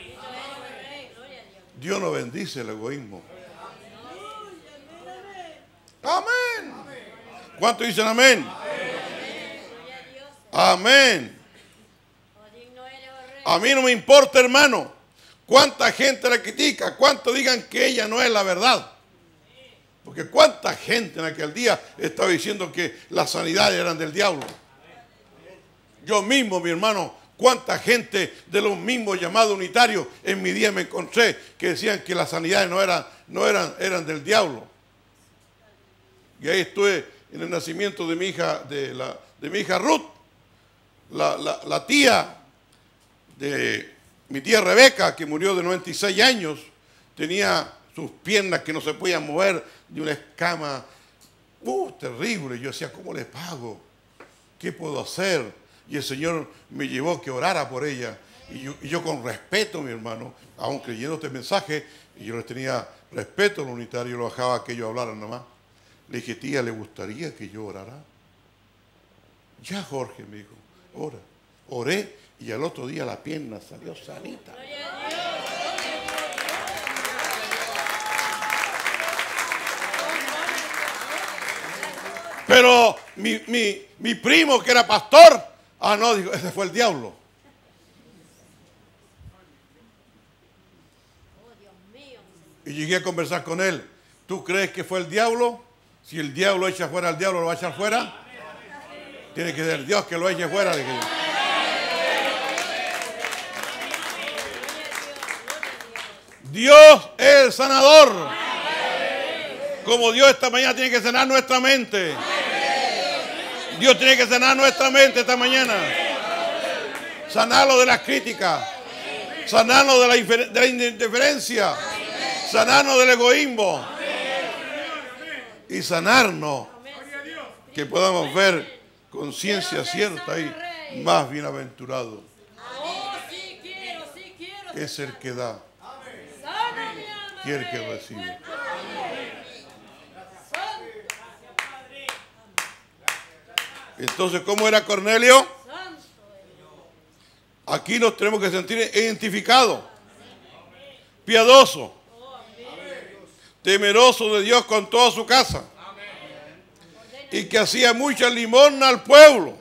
Dios no bendice el egoísmo. Amén. ¿Cuántos dicen amén? Amén. A mí no me importa, hermano, cuánta gente la critica, cuánto digan que ella no es la verdad. Porque cuánta gente en aquel día estaba diciendo que las sanidades eran del diablo. Yo mismo, mi hermano, cuánta gente de los mismos llamados unitarios en mi día me encontré que decían que las sanidades no eran, no eran, eran del diablo. Y ahí estuve en el nacimiento de mi hija, de, la, de mi hija Ruth, la, la, la tía de mi tía Rebeca, que murió de noventa y seis años, tenía sus piernas que no se podían mover de una escama uh, terrible. Yo decía, ¿cómo le pago? ¿Qué puedo hacer? Y el Señor me llevó a que orara por ella. Y yo, y yo con respeto, mi hermano, aún creyendo este mensaje, y yo les tenía respeto a los unitarios, lo dejaba que ellos hablaran nada más. Le dije, tía, ¿le gustaría que yo orara? Ya, Jorge, me dijo, ora. Oré y al otro día la pierna salió sanita. Pero mi, mi, mi primo, que era pastor, ah, no, dijo, ese fue el diablo. Y llegué a conversar con él. ¿Tú crees que fue el diablo? Si el diablo echa fuera al diablo, ¿lo va a echar fuera? Tiene que ser Dios que lo eche fuera, dije yo. Dios es el sanador. Como Dios esta mañana tiene que sanar nuestra mente. Dios tiene que sanar nuestra mente esta mañana. Sanarlo de las críticas. Sanarlo de la, de la indiferencia. Sanarnos del egoísmo. Y sanarnos. Que podamos ver conciencia cierta y más bienaventurado. Es el que da. Y el que recibe. Entonces, ¿cómo era Cornelio? Aquí nos tenemos que sentir identificados, piadoso, temeroso de Dios con toda su casa, y que hacía mucha limosna al pueblo.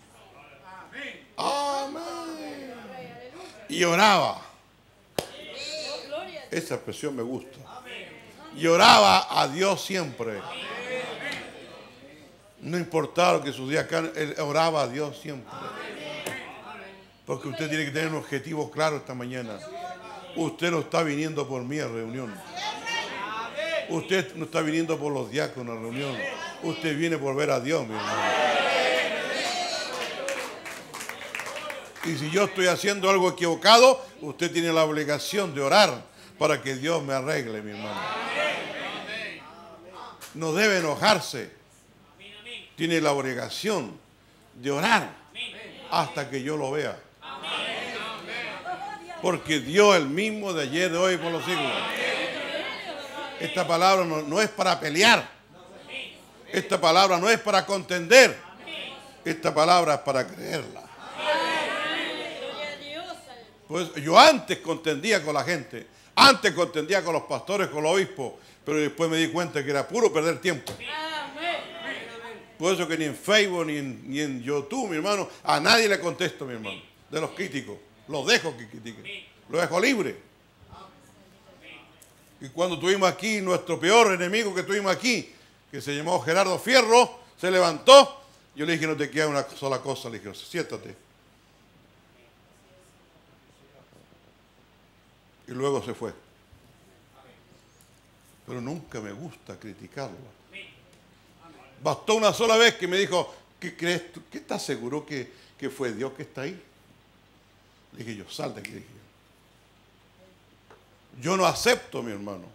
Amén. Y oraba. Esa expresión me gusta. Y oraba a Dios siempre. No importaba lo que sucedía acá, él oraba a Dios siempre. Porque usted tiene que tener un objetivo claro esta mañana. Usted no está viniendo por mí a reunión. Usted no está viniendo por los diáconos a reunión. Usted viene por ver a Dios, mi hermano. Y si yo estoy haciendo algo equivocado, usted tiene la obligación de orar para que Dios me arregle, mi hermano. No debe enojarse. Tiene la obligación de orar hasta que yo lo vea. Porque Dios es el mismo de ayer, de hoy y por los siglos. Esta palabra no, no es para pelear. Esta palabra no es para contender. Esta palabra es para creerla. Pues yo antes contendía con la gente. Antes contendía con los pastores, con los obispos. Pero después me di cuenta que era puro perder tiempo. Por eso que ni en Facebook, ni en, ni en YouTube, mi hermano, a nadie le contesto, mi hermano, de los críticos. Los dejo que critiquen. Los dejo libre. Y cuando tuvimos aquí, nuestro peor enemigo que tuvimos aquí, que se llamó Gerardo Fierro, se levantó. Yo le dije, no te queda una sola cosa. Le dije, siéntate. Y luego se fue. Pero nunca me gusta criticarlo. Bastó una sola vez que me dijo, ¿qué crees tú? ¿Qué estás seguro que, que fue Dios que está ahí? Le dije yo, sal de aquí. Dije. Yo no acepto, mi hermano.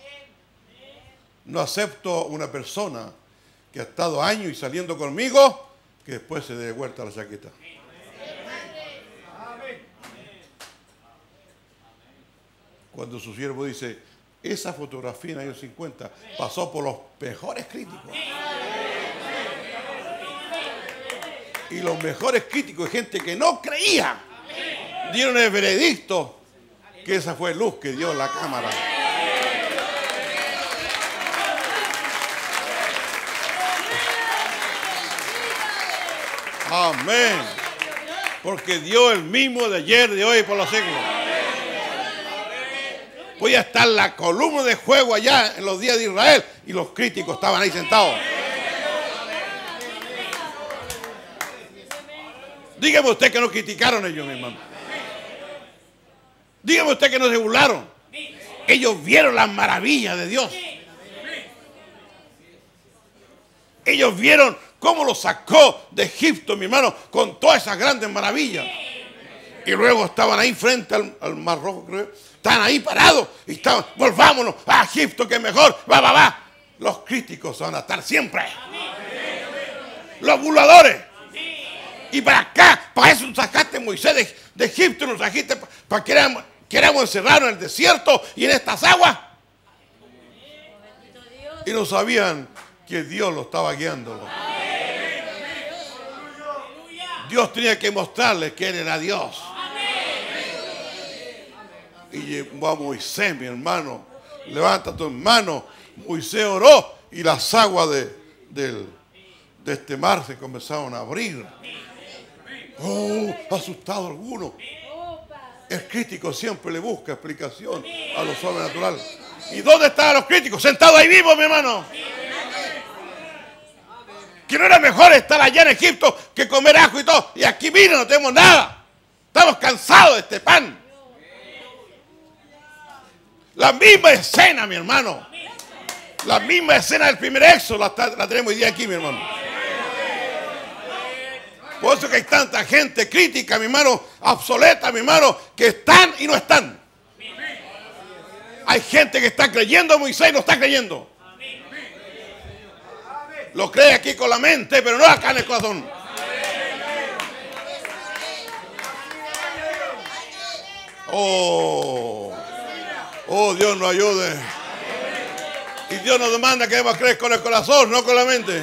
No acepto una persona que ha estado años y saliendo conmigo, que después se dé vuelta la chaqueta. Cuando su siervo dice, esa fotografía en años cincuenta pasó por los mejores críticos. Y los mejores críticos, gente que no creía, dieron el veredicto que esa fue luz que dio la cámara. Amén. Porque Dios el mismo de ayer, de hoy y por los siglos. Podía estar la columna de fuego allá en los días de Israel y los críticos estaban ahí sentados. Dígame usted que no criticaron ellos, mi hermano. Dígame usted que no se burlaron. Ellos vieron las maravillas de Dios. Ellos vieron cómo los sacó de Egipto, mi hermano, con todas esas grandes maravillas. Y luego estaban ahí frente al, al Mar Rojo, creo. Estaban ahí parados y estaban, volvámonos a Egipto, que es mejor, va, va, va. Los críticos van a estar siempre. Los burladores. Y para acá, para eso nos sacaste Moisés de, de Egipto, nos trajiste para, para que éramos, queramos encerrarnos en el desierto y en estas aguas. Y no sabían que Dios lo estaba guiando. Dios tenía que mostrarles que Él era Dios. Y llevó a Moisés, mi hermano. Levanta tu mano. Moisés oró y las aguas de, de, de este mar se comenzaron a abrir. Oh, asustado alguno. El crítico siempre le busca explicación a lo sobrenatural. ¿Y dónde estaban los críticos? Sentados ahí vivos, mi hermano. Que no era mejor estar allá en Egipto que comer ajo y todo. Y aquí, mira, no tenemos nada. Estamos cansados de este pan. La misma escena, mi hermano. La misma escena del primer éxodo la, la tenemos hoy día aquí, mi hermano. Por eso que hay tanta gente crítica, mi hermano, obsoleta, mi hermano, que están y no están. Hay gente que está creyendo a Moisés y no está creyendo. Lo cree aquí con la mente, pero no acá en el corazón. Oh, oh, Dios nos ayude. Y Dios nos demanda que debemos creer con el corazón, no con la mente.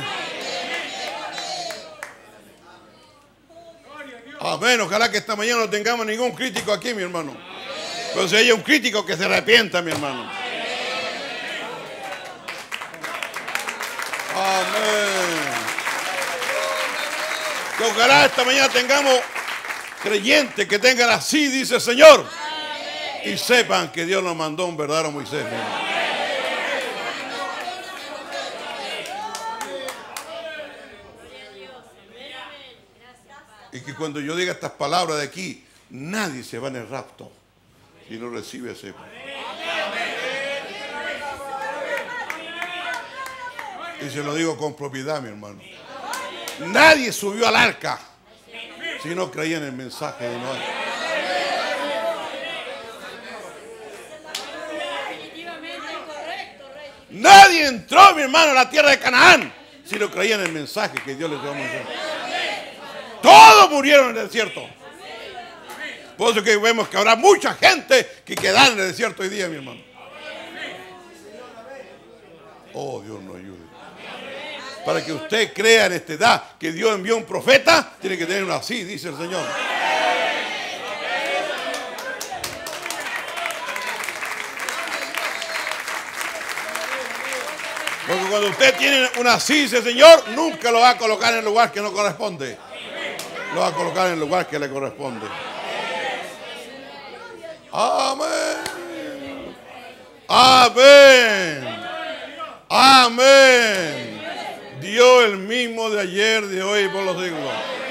Amén. Ojalá que esta mañana no tengamos ningún crítico aquí, mi hermano. Pero si hay un crítico, que se arrepienta, mi hermano. Amén. Que ojalá esta mañana tengamos creyentes que tengan así, dice el Señor. Y sepan que Dios nos mandó un verdadero Moisés. Y que cuando yo diga estas palabras de aquí, nadie se va en el rapto si no recibe ese. Y se lo digo con propiedad, mi hermano. Nadie subió al arca si no creía en el mensaje de Noé. Nadie entró, mi hermano, a la tierra de Canaán si no creía en el mensaje que Dios les dio a Moisés. Todos murieron en el desierto. Por eso que vemos que habrá mucha gente que quedará en el desierto hoy día, mi hermano. Oh, Dios nos ayude. Para que usted crea en esta edad que Dios envió un profeta, tiene que tener una así, dice el Señor. Porque cuando usted tiene una así, dice el Señor, nunca lo va a colocar en el lugar que no corresponde. Lo va a colocar en el lugar que le corresponde. Amén. Amén. Amén. Dios el mismo de ayer, de hoy y por los siglos.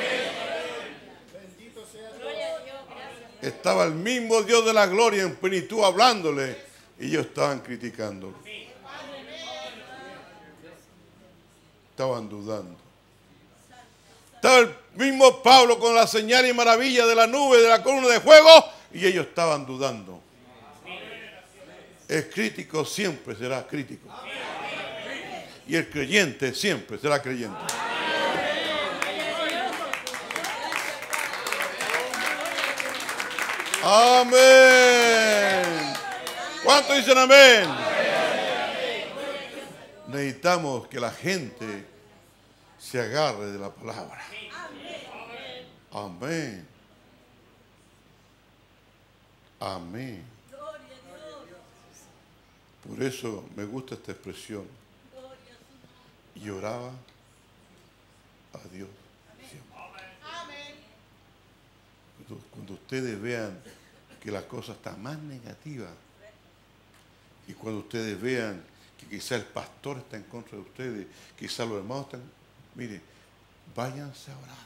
Estaba el mismo Dios de la gloria en plenitud hablándole y ellos estaban criticándolo. Estaban dudando. Estaba el mismo Pablo con la señal y maravilla de la nube, de la columna de fuego, y ellos estaban dudando. El crítico siempre será crítico. Y el creyente siempre será creyente. Amén. ¿Cuántos dicen amén? Necesitamos que la gente se agarre de la palabra. Amén. Amén. Por eso me gusta esta expresión. Y oraba a Dios siempre. Cuando, cuando ustedes vean que la cosa está más negativa y cuando ustedes vean que quizá el pastor está en contra de ustedes, quizá los hermanos están, mire, váyanse a orar.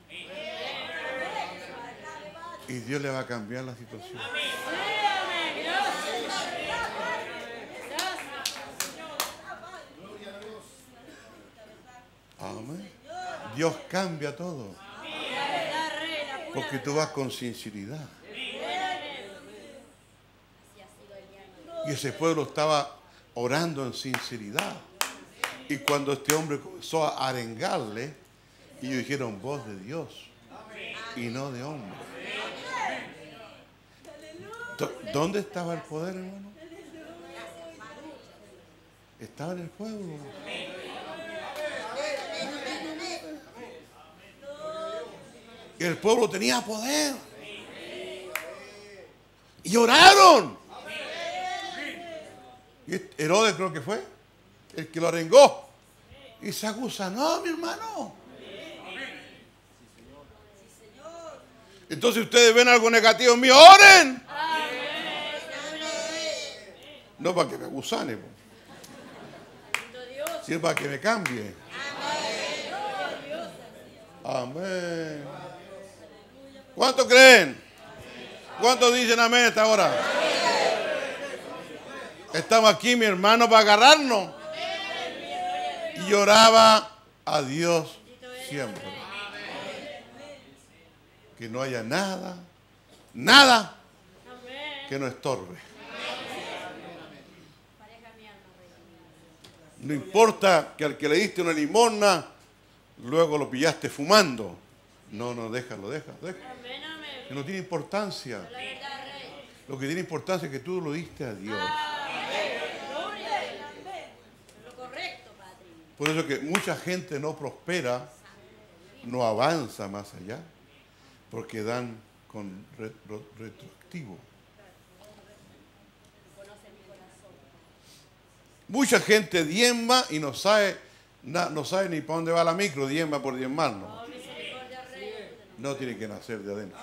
Y Dios le va a cambiar la situación. Amén. Dios cambia todo. Porque tú vas con sinceridad. Y ese pueblo estaba orando en sinceridad. Y cuando este hombre comenzó a arengarle, ellos dijeron voz de Dios y no de hombre. ¿Dónde estaba el poder, hermano? Estaba en el pueblo. Y el pueblo tenía poder. Y oraron. Y Herodes creo que fue el que lo arengó. Y se acusa, no, mi hermano. Entonces ustedes ven algo negativo en mí, oren. No para que me acusen, sino para que me cambie. Amén. ¿Cuántos creen? ¿Cuántos dicen amén a esta hora? Estamos aquí, mi hermano, para agarrarnos. Y oraba a Dios siempre. Que no haya nada, nada que no estorbe. No importa que al que le diste una limosna, luego lo pillaste fumando. No, no, déjalo, déjalo, déjalo. Que no tiene importancia. Lo que tiene importancia es que tú lo diste a Dios. Por eso que mucha gente no prospera, no avanza más allá, porque dan con retro, retroactivo. Mucha gente diezma y no sabe, no sabe ni para dónde va la micro, diezma por diezmar, no. No tiene que nacer de adentro.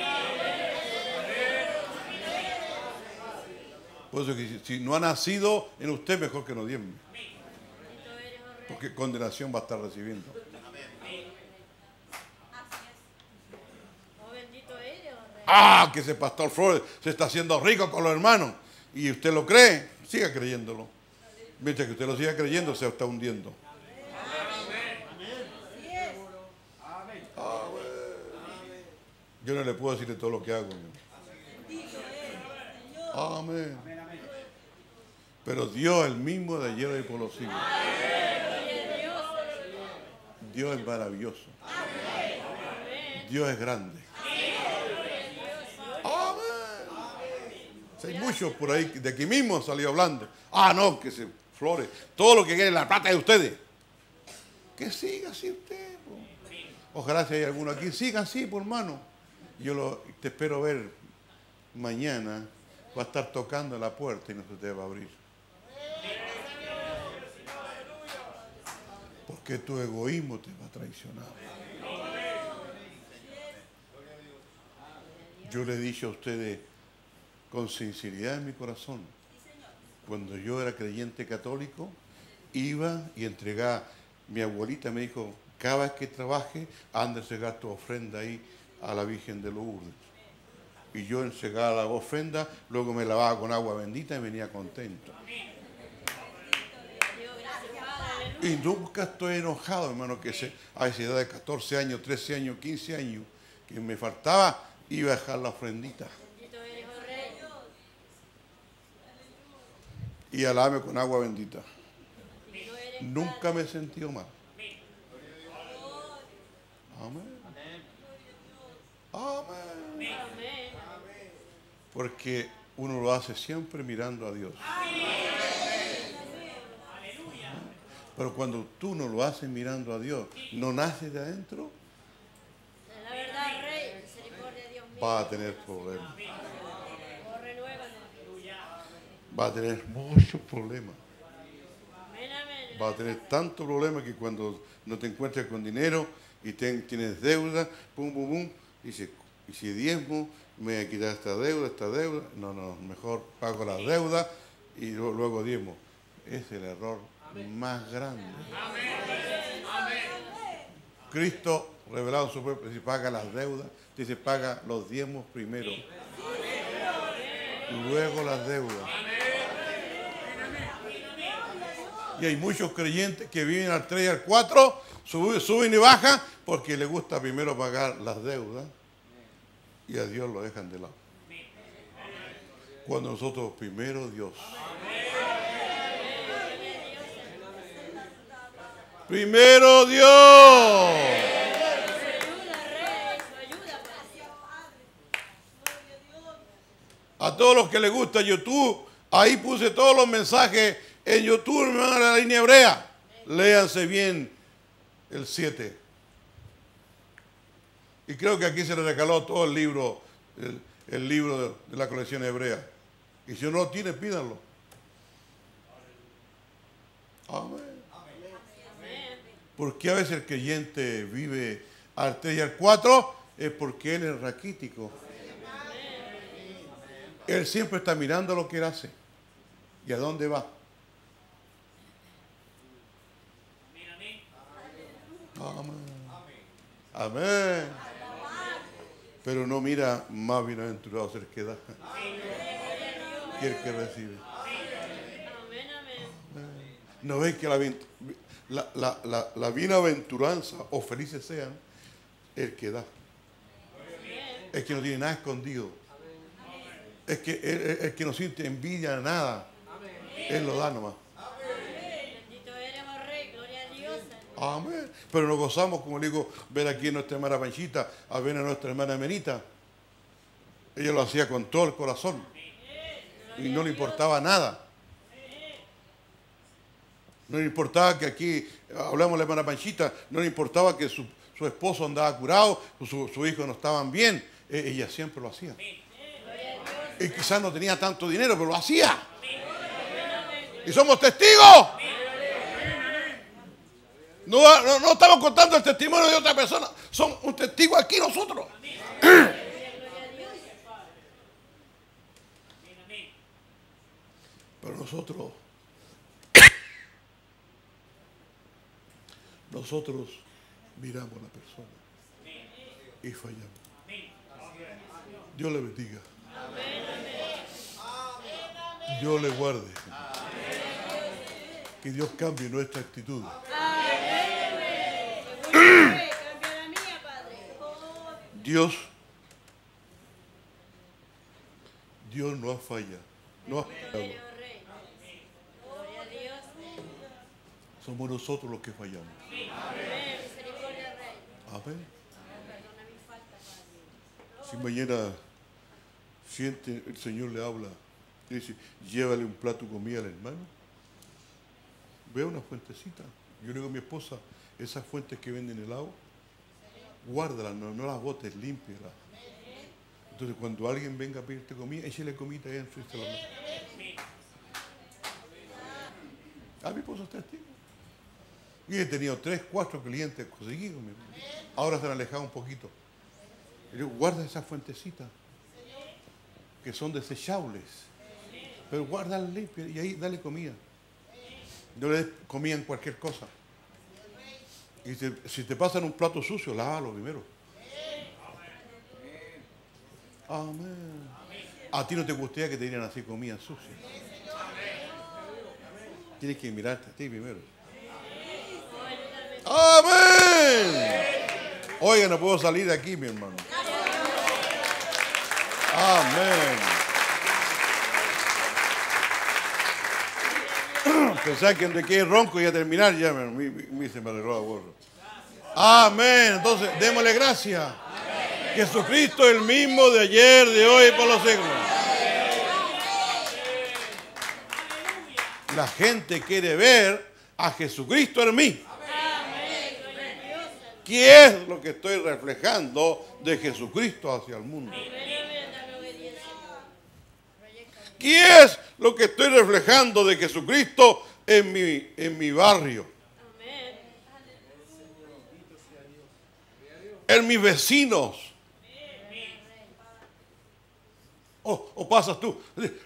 Por eso que si, si no ha nacido en usted, mejor que no diezme. Porque condenación va a estar recibiendo. Ah, que ese pastor Flores se está haciendo rico con los hermanos. Y usted lo cree, siga creyéndolo. Mientras que usted lo siga creyendo, se está hundiendo. Yo no le puedo decir de todo lo que hago. Amén. Pero Dios el mismo de ayer y por los siglos. Dios es maravilloso. Dios es grande. Hay muchos por ahí, de aquí mismo salió hablando. Ah, no, que se flore. Todo lo que quiere la plata de ustedes. Que siga así usted. Po. Ojalá si hay alguno aquí, siga así, por hermano. Yo lo, te espero ver mañana. Va a estar tocando en la puerta y no se te va a abrir. Porque tu egoísmo te va a traicionar. Yo le he dicho a ustedes con sinceridad en mi corazón, cuando yo era creyente católico, iba y entregaba mi abuelita me dijo, cada vez que trabaje, anda a entregar tu ofrenda ahí a la Virgen de Lourdes. Y yo entregaba la ofrenda, luego me lavaba con agua bendita y venía contento. Y nunca estoy enojado, hermano, que se, a esa edad de catorce años, trece años, quince años, que me faltaba, iba a dejar la ofrendita. Y alame con agua bendita. Nunca me he sentido mal. Amén. Amén. Porque uno lo hace siempre mirando a Dios. Pero cuando tú no lo haces mirando a Dios, no nace de adentro, va a tener problemas. Va a tener muchos problemas. Va a tener tantos problemas que cuando no te encuentres con dinero y ten, tienes deuda, pum, pum, pum, y si, y si diezmo, me voy a quitar esta deuda, esta deuda. No, no, mejor pago la deuda y luego, luego diezmo. Es el error más grande. Cristo, revelado en su pueblo, si paga las deudas, dice paga los diezmos primero, luego las deudas. Y hay muchos creyentes que viven al tres y al cuatro, suben, suben y bajan, porque les gusta primero pagar las deudas y a Dios lo dejan de lado. Cuando nosotros primero Dios. Primero Dios. A todos los que les gusta YouTube, ahí puse todos los mensajes en YouTube, me van a la línea hebrea. Léanse bien el siete. Y creo que aquí se le regaló todo el libro, el, el libro de, de la colección hebrea. Y si no lo tiene, pídanlo. Amén. Porque a veces el creyente vive al tres y al cuatro, es porque él es raquítico. Él siempre está mirando lo que él hace. ¿Y a dónde va? Amén. Amén. Pero no mira, más bienaventurado ser que da que el que recibe. ¿No ves que la, la, la, la, la bienaventuranza o felices sean el que da? Es que no tiene nada escondido. Es que el, el que no siente envidia a nada. Él lo da nomás. Amén. Pero nos gozamos, como digo, ver aquí a nuestra hermana Panchita, a ver a nuestra hermana Menita. Ella lo hacía con todo el corazón. Y no le importaba nada. No le importaba que aquí, hablamos de la hermana Panchita, no le importaba que su, su esposo andaba curado, su, su hijo no estaban bien. E, ella siempre lo hacía. Y quizás no tenía tanto dinero, pero lo hacía. Y somos testigos. No, no, no estamos contando el testimonio de otra persona. Somos un testigo aquí nosotros. Pero nosotros, nosotros miramos a la persona y fallamos. Dios le bendiga. Dios le guarde. Que Dios cambie nuestra actitud. Dios, Dios no ha fallado, no ha fallado. Somos nosotros los que fallamos. Amén. Si mañana siente, el Señor le habla, y dice, llévale un plato de comida al hermano, vea una fuentecita. Yo le digo a mi esposa, esas fuentes que venden helado, guárdalas, no, no las botes, límpialas. Entonces cuando alguien venga a pedirte comida, échale comida ahí en su instalación. A mi esposa está testigo. Y he tenido tres, cuatro clientes conseguidos. Ahora se han alejado un poquito. Y digo, guarda esas fuentecitas que son desechables. Pero guárdalas limpias y ahí dale comida. No le des comida en cualquier cosa. Y si, si te pasan un plato sucio, lávalo primero. Amén. A ti no te gustaría que te dieran así comida sucia. Tienes que mirarte a ti primero. Amén. Oiga, no puedo salir de aquí, mi hermano. Amén. Pensaba que donde quede ronco y a terminar ya me, me, me, se me arregló la gorra. Amén. Entonces, démosle gracias. Jesucristo es el mismo de ayer, de hoy y por los siglos. La gente quiere ver a Jesucristo en mí. ¿Qué es lo que estoy reflejando de Jesucristo hacia el mundo? ¿Qué es lo que estoy reflejando de Jesucristo en mi, en mi barrio? En mis vecinos. O, o pasas tú.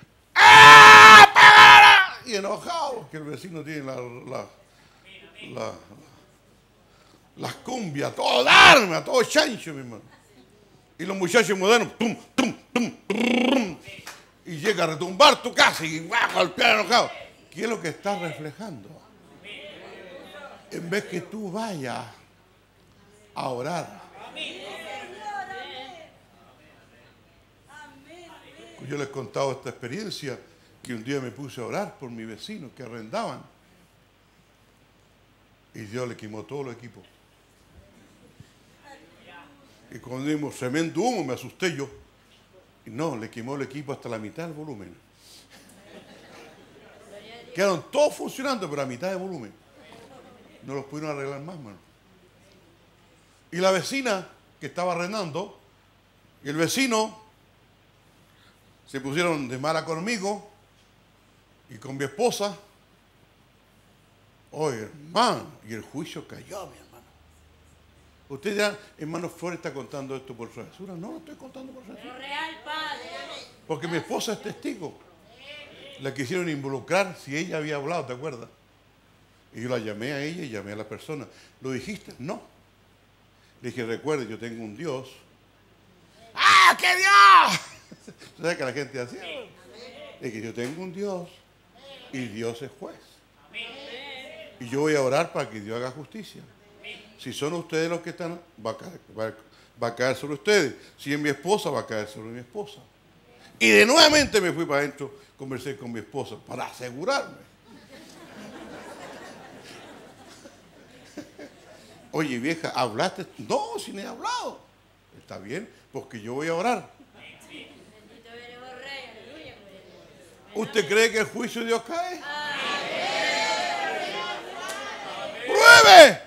¡Ah! Y enojado que el vecino tiene la, la, la, las cumbias, todo arma, todo chancho, mi hermano. Y los muchachos modernos, tum, tum, tum, tum, y llega a retumbar tu casa y va a golpear enojado. ¿Qué es lo que estás reflejando? En vez que tú vayas a orar. Yo les he contado esta experiencia, que un día me puse a orar por mis vecinos que arrendaban. Y Dios le quemó todo el equipo. Y cuando dimos tremendo humo, me asusté yo. Y no, le quemó el equipo hasta la mitad del volumen. Quedaron todos funcionando, pero a mitad de volumen. No los pudieron arreglar más, mano. Y la vecina que estaba arrendando, y el vecino, se pusieron de mala conmigo y con mi esposa. Oye, hermano, y el juicio cayó, mi hermano. Usted dirá, hermano Flores está contando esto por travesura. No lo estoy contando por travesura. Real, Padre. Porque mi esposa es testigo. La quisieron involucrar si ella había hablado, ¿te acuerdas? Y yo la llamé a ella y llamé a la persona. ¿Lo dijiste? No. Le dije, recuerde, yo tengo un Dios. ¡Ah, qué Dios! ¿Sabes que la gente así? Es que yo tengo un Dios y Dios es juez. Y yo voy a orar para que Dios haga justicia. Si son ustedes los que están, va a caer, va, va a caer sobre ustedes. Si es mi esposa, va a caer sobre mi esposa. Y de nuevamente me fui para adentro, conversé con mi esposa para asegurarme. Oye, vieja, ¿hablaste? No, si no he hablado. Está bien, porque yo voy a orar. ¿Usted cree que el juicio de Dios cae? ¡Pruebe!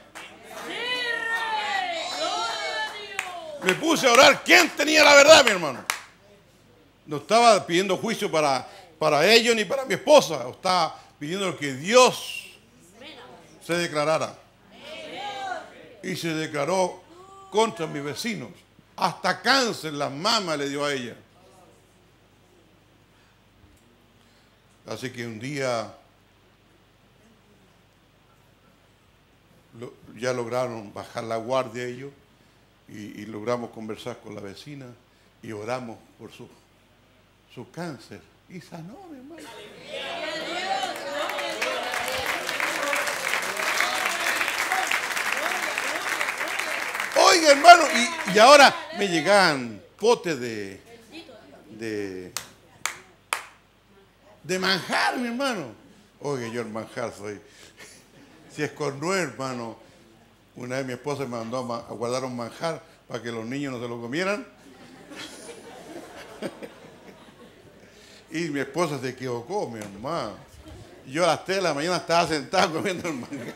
Me puse a orar. ¿Quién tenía la verdad, mi hermano? No estaba pidiendo juicio para, para ellos ni para mi esposa. Estaba pidiendo que Dios se declarara. Y se declaró contra mis vecinos. Hasta cáncer las mamas le dio a ella. Así que un día lo, ya lograron bajar la guardia ellos y, y logramos conversar con la vecina y oramos por su, su cáncer. Y sanó, mi hermano. Oiga, hermano, y, y ahora me llegaban potes de, de, de manjar, mi hermano. Oiga, yo el manjar soy. Si es con nuez, hermano. Una vez mi esposa me mandó a, a guardar un manjar para que los niños no se lo comieran. Y mi esposa se equivocó, mi hermano. Yo a las tres de la mañana estaba sentado comiendo el manjar.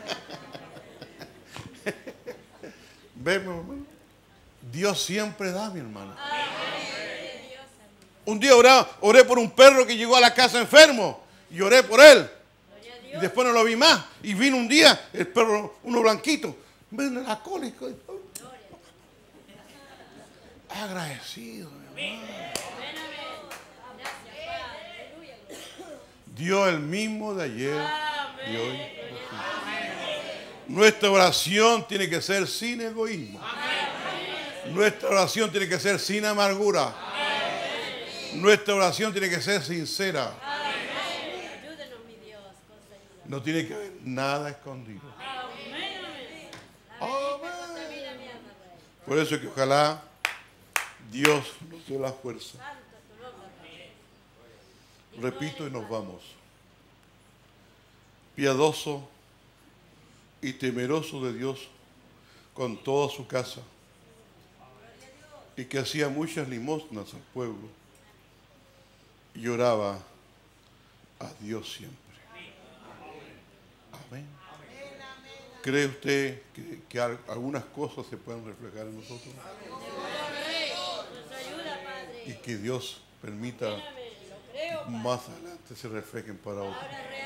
¿Ves, mi hermano? Dios siempre da, mi hermano. Un día oré, oré por un perro que llegó a la casa enfermo y oré por él. Y después no lo vi más. Y vino un día el perro, uno blanquito, ven la cólica. Agradecido, mi hermano. Dios el mismo de ayer y hoy. Nuestra oración tiene que ser sin egoísmo. Nuestra oración tiene que ser sin amargura. Nuestra oración tiene que ser sincera. No tiene que haber nada escondido. Amén. Por eso que ojalá Dios nos dé la fuerza. Repito y nos vamos. Piadoso y temeroso de Dios con toda su casa, y que hacía muchas limosnas al pueblo y oraba a Dios siempre. Amén. ¿Cree usted que, que algunas cosas se pueden reflejar en nosotros? Y que Dios permita más adelante se reflejen para otros.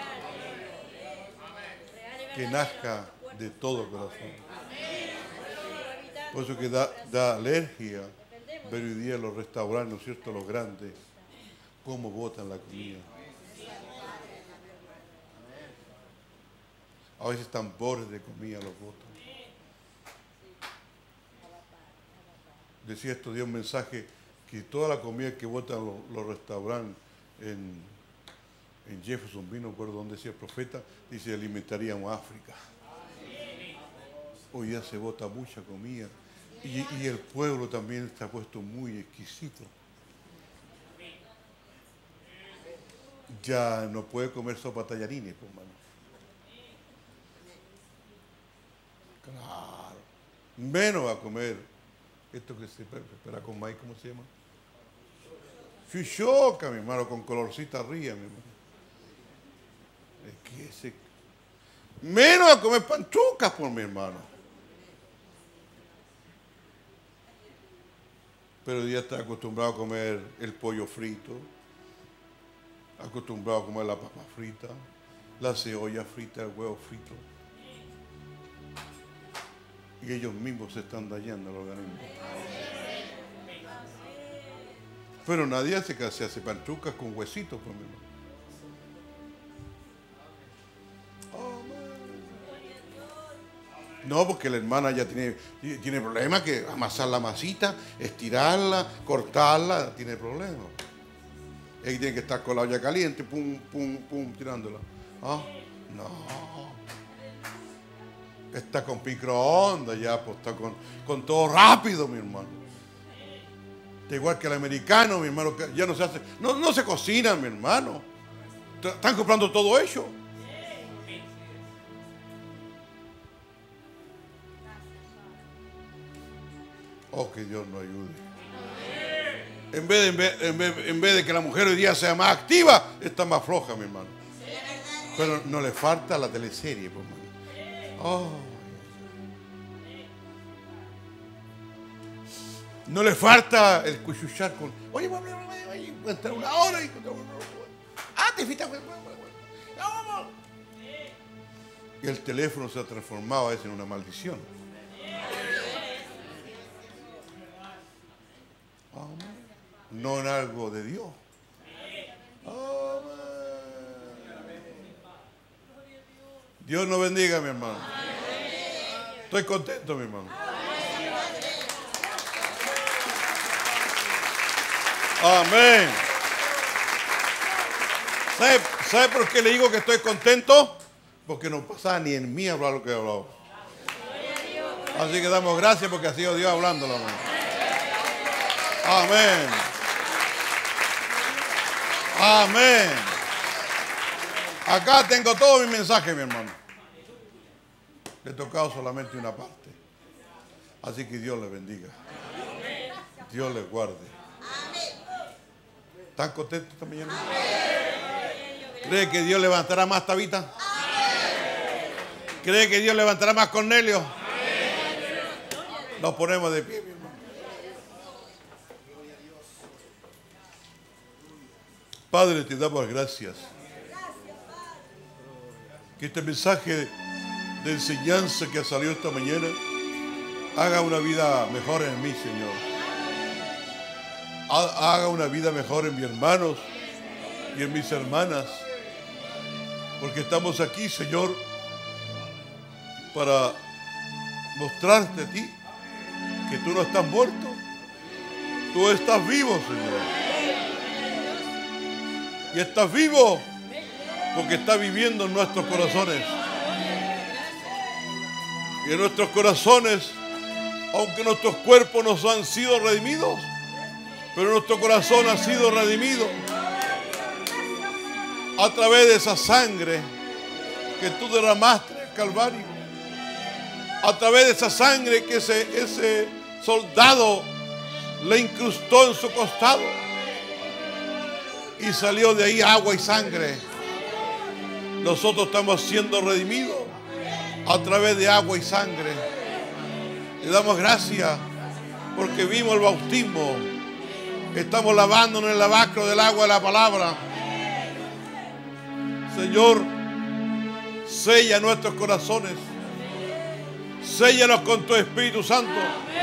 Que nazca de todo corazón. Por eso que da, da alergia ver hoy día los restaurantes, ¿no es cierto?, los grandes, cómo botan la comida. A veces tambores de comida los botan. Decía estos días un mensaje que toda la comida que botan los, los restaurantes en, en Jeffersonville, no recuerdo dónde decía el profeta, dice alimentaríamos a África. Hoy ya se bota mucha comida y, y el pueblo también está puesto muy exquisito. Ya no puede comer sopa tallarines, pues, hermano. Claro. Menos va a comer esto que se prepara con maíz, ¿cómo se llama? Fichoca, mi hermano, con colorcita arriba, mi hermano. Es que ese... Menos a comer panchucas, por mi hermano. Pero ya está acostumbrado a comer el pollo frito, acostumbrado a comer la papa frita, la cebolla frita, el huevo frito. Y ellos mismos se están dañando el organismo. Pero nadie hace que se hace panchucas con huesitos, por mi hermano. No, porque la hermana ya tiene, tiene problemas, que amasar la masita, estirarla, cortarla, tiene problemas. Ella tiene que estar con la olla caliente, pum, pum, pum, tirándola. ¿Ah? No. Está con microondas ya, pues está con, con todo rápido, mi hermano. Está igual que el americano, mi hermano, que ya no se hace, no, no se cocina, mi hermano. Están comprando todo hecho. Oh, que Dios nos ayude. En vez, de, en, vez, en, vez, en vez de que la mujer hoy día sea más activa, está más floja, mi hermano. Pero no le falta la teleserie, pues, hermano. Oh. No le falta el cuchuchar con... Oye, voy a entrar una hora y... Ah, te fitas. Vamos. Y el teléfono se ha transformado a veces en una maldición. No en algo de Dios. Amén. Dios nos bendiga, mi hermano. Estoy contento, mi hermano. Amén. ¿Sabe, ¿Sabe por qué le digo que estoy contento? Porque no pasa ni en mí hablar lo que he hablado. Así que damos gracias porque ha sido Dios hablándolo. Amén. Amén. Amén. Acá tengo todo mi mensaje, mi hermano. Le he tocado solamente una parte. Así que Dios le bendiga. Dios le guarde. ¿Están contentos esta mañana? ¿Cree que Dios levantará más Tabita? ¿Cree que Dios levantará más Cornelio? Nos ponemos de pie, mi hermano. Padre, te damos gracias. Que este mensaje de enseñanza que ha salido esta mañana haga una vida mejor en mí, Señor. Haga una vida mejor en mis hermanos y en mis hermanas. Porque estamos aquí, Señor, para mostrarte a ti que tú no estás muerto. Tú estás vivo, Señor. Y estás vivo porque está viviendo en nuestros corazones. Y en nuestros corazones, aunque nuestros cuerpos nos han sido redimidos, pero nuestro corazón ha sido redimido a través de esa sangre que tú derramaste en el Calvario, a través de esa sangre que ese, ese soldado le incrustó en su costado y salió de ahí agua y sangre. Nosotros estamos siendo redimidos a través de agua y sangre. Le damos gracias porque vimos el bautismo. Estamos lavándonos en el lavacro del agua de la palabra. Señor, sella nuestros corazones. Séllanos con tu Espíritu Santo.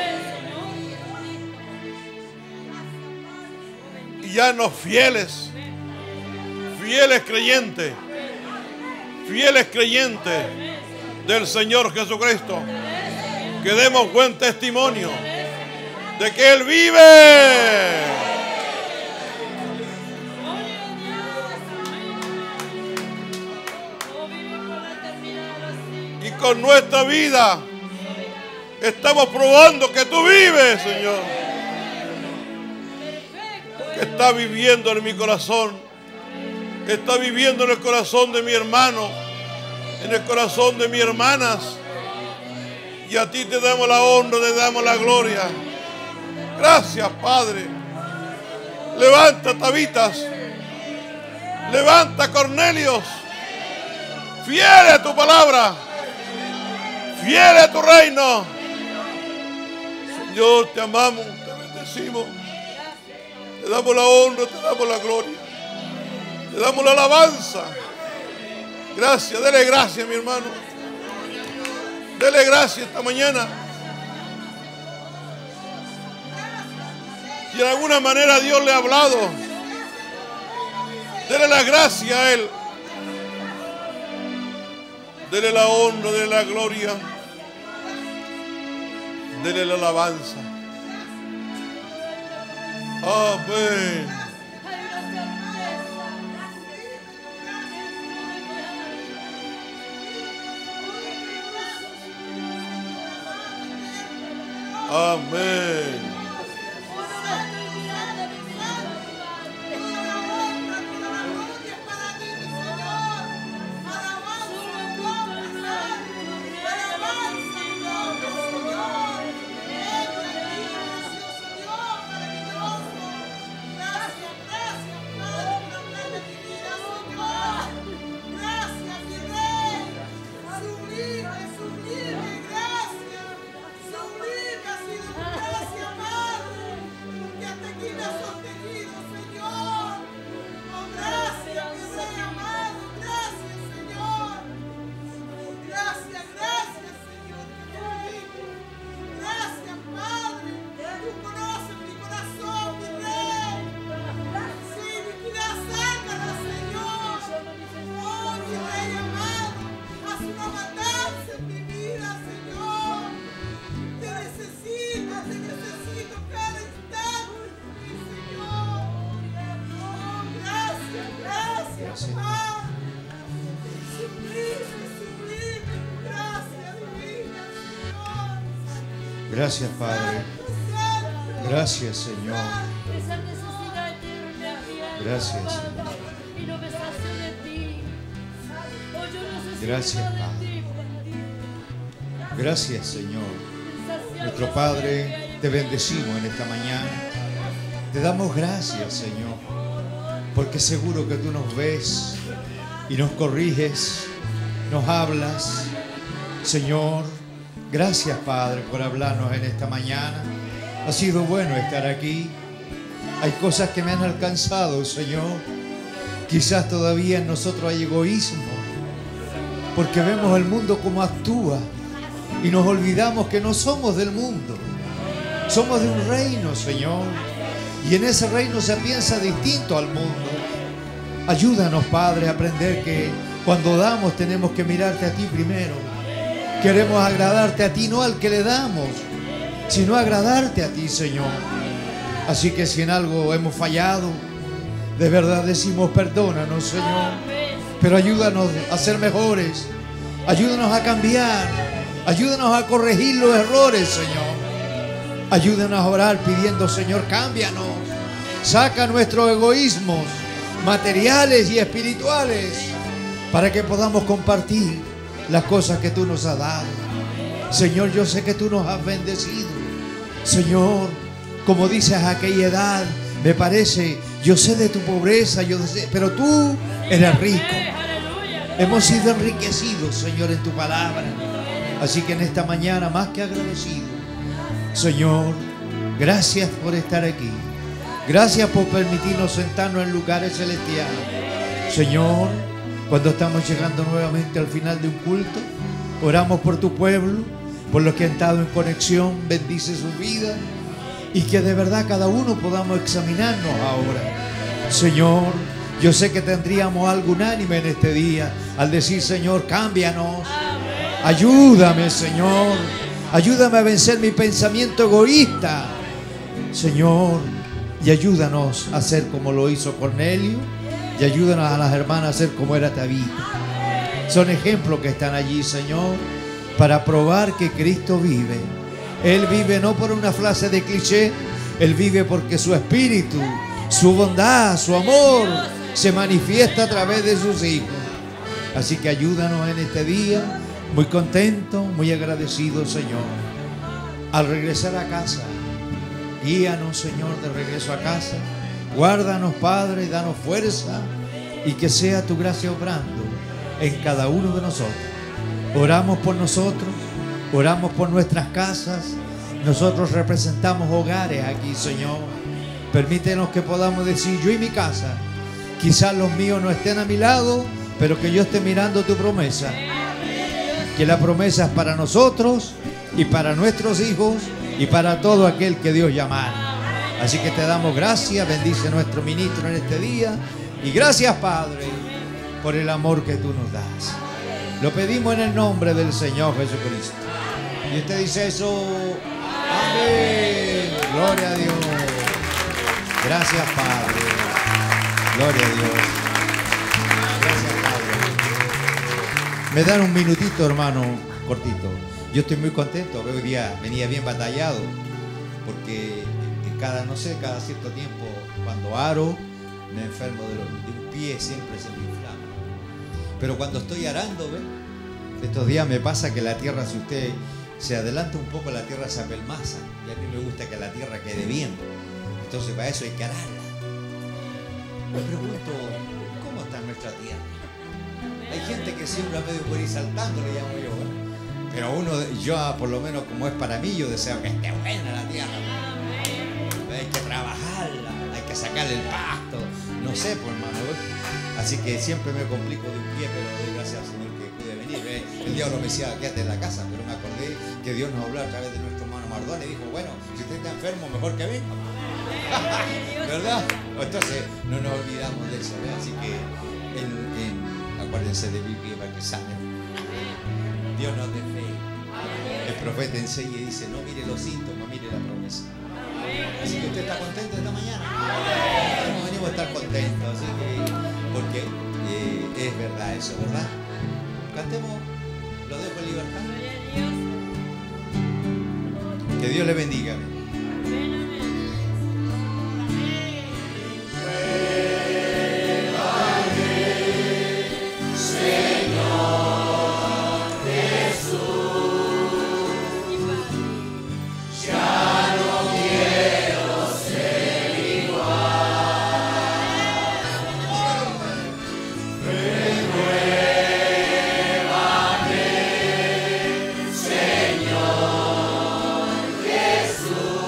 Y ya nos fieles, fieles creyentes, fieles creyentes del Señor Jesucristo. Que demos buen testimonio de que Él vive. Y con nuestra vida estamos probando que tú vives, Señor. Que está viviendo en mi corazón. Que está viviendo en el corazón de mi hermano. En el corazón de mis hermanas. Y a ti te damos la honra, te damos la gloria. Gracias, Padre. Levanta Tabitas. Levanta Cornelios. Fiel a tu palabra. Fiel a tu reino. Señor, te amamos, te bendecimos. Te damos la honra, te damos la gloria. Te damos la alabanza. Gracias, dele gracias, mi hermano. Dele gracias esta mañana. Si de alguna manera Dios le ha hablado, dele la gracia a Él. Dele la honra, dele la gloria. Dele la alabanza. Amén. Amén. Gracias, Padre. Gracias, Señor. Gracias, Señor. Gracias, Padre. Gracias, Señor. Nuestro Padre, te bendecimos en esta mañana. Te damos gracias, Señor, porque seguro que tú nos ves y nos corriges, nos hablas. Señor, gracias, Padre, por hablarnos en esta mañana. Ha sido bueno estar aquí. Hay cosas que me han alcanzado, Señor. Quizás todavía en nosotros hay egoísmo, porque vemos el mundo como actúa y nos olvidamos que no somos del mundo. Somos de un reino, Señor, y en ese reino se piensa distinto al mundo. Ayúdanos, Padre, a aprender que cuando damos tenemos que mirarte a ti primero. Queremos agradarte a ti, no al que le damos, sino agradarte a ti, Señor. Así que si en algo hemos fallado, de verdad decimos perdónanos, Señor. Pero ayúdanos a ser mejores. Ayúdanos a cambiar. Ayúdanos a corregir los errores, Señor. Ayúdanos a orar pidiendo, Señor, cámbianos. Saca nuestros egoísmos materiales y espirituales para que podamos compartir las cosas que tú nos has dado. Señor, yo sé que tú nos has bendecido. Señor, como dices a aquella edad, me parece, yo sé de tu pobreza, yo sé, pero tú eres rico. Hemos sido enriquecidos, Señor, en tu palabra. Así que en esta mañana, más que agradecido, Señor, gracias por estar aquí. Gracias por permitirnos sentarnos en lugares celestiales. Señor, cuando estamos llegando nuevamente al final de un culto, oramos por tu pueblo, por los que han estado en conexión, bendice su vida y que de verdad cada uno podamos examinarnos ahora. Señor, yo sé que tendríamos algo unánime en este día al decir, Señor, cámbianos. Ayúdame, Señor. Ayúdame a vencer mi pensamiento egoísta, Señor, y ayúdanos a ser como lo hizo Cornelio, y ayúdanos a las hermanas a ser como era Tabita. Son ejemplos que están allí, Señor, para probar que Cristo vive. Él vive no por una frase de cliché, Él vive porque su espíritu, su bondad, su amor se manifiesta a través de sus hijos. Así que ayúdanos en este día, muy contento, muy agradecido, Señor. Al regresar a casa, guíanos, Señor, de regreso a casa. Guárdanos, Padre, y danos fuerza y que sea tu gracia obrando en cada uno de nosotros. Oramos por nosotros, oramos por nuestras casas. Nosotros representamos hogares aquí, Señor. Permítenos que podamos decir, yo y mi casa, quizás los míos no estén a mi lado, pero que yo esté mirando tu promesa. Que la promesa es para nosotros y para nuestros hijos y para todo aquel que Dios llamara. Así que te damos gracias, bendice nuestro ministro en este día. Y gracias, Padre, por el amor que tú nos das. Lo pedimos en el nombre del Señor Jesucristo. Y usted dice eso, amén. Gloria a Dios. Gracias, Padre. Gloria a Dios. Gracias, Padre. Me dan un minutito, hermano, cortito. Yo estoy muy contento. Hoy día venía bien batallado. Porque cada, no sé, cada cierto tiempo, cuando aro, me enfermo de, los, de un pie, siempre se me inflama. Pero cuando estoy arando, ¿ves? Estos días me pasa que la tierra, si usted se adelanta un poco, la tierra se apelmaza. Y a mí me gusta que la tierra quede bien. Entonces para eso hay que ararla. Me pregunto, ¿cómo está nuestra tierra? Hay gente que siembra medio por ir saltando, le llamo yo, ¿eh? Pero uno, yo por lo menos como es para mí, yo deseo que esté buena la tierra. Hay que trabajarla, hay que sacarle el pasto, no sé, pues, hermano. Así que siempre me complico de un pie, pero doy gracias al Señor que pude venir. El diablo me decía, quédate en la casa, pero me acordé que Dios nos habló a través de nuestro hermano Mardón y dijo, bueno, si usted está enfermo, mejor que venga. ¿Verdad? Entonces, no nos olvidamos de eso, ¿verdad? Así que, en, en, acuérdense de vivir para que sanen. Dios nos dé fe. El profeta enseña y dice, no mire los síntomas, mire la promesa. Así que usted está contento esta mañana. No venimos a estar contentos, así que, porque eh, es verdad eso, ¿verdad? Cantemos, lo dejo en libertad. Que Dios le bendiga. Señor Jesús.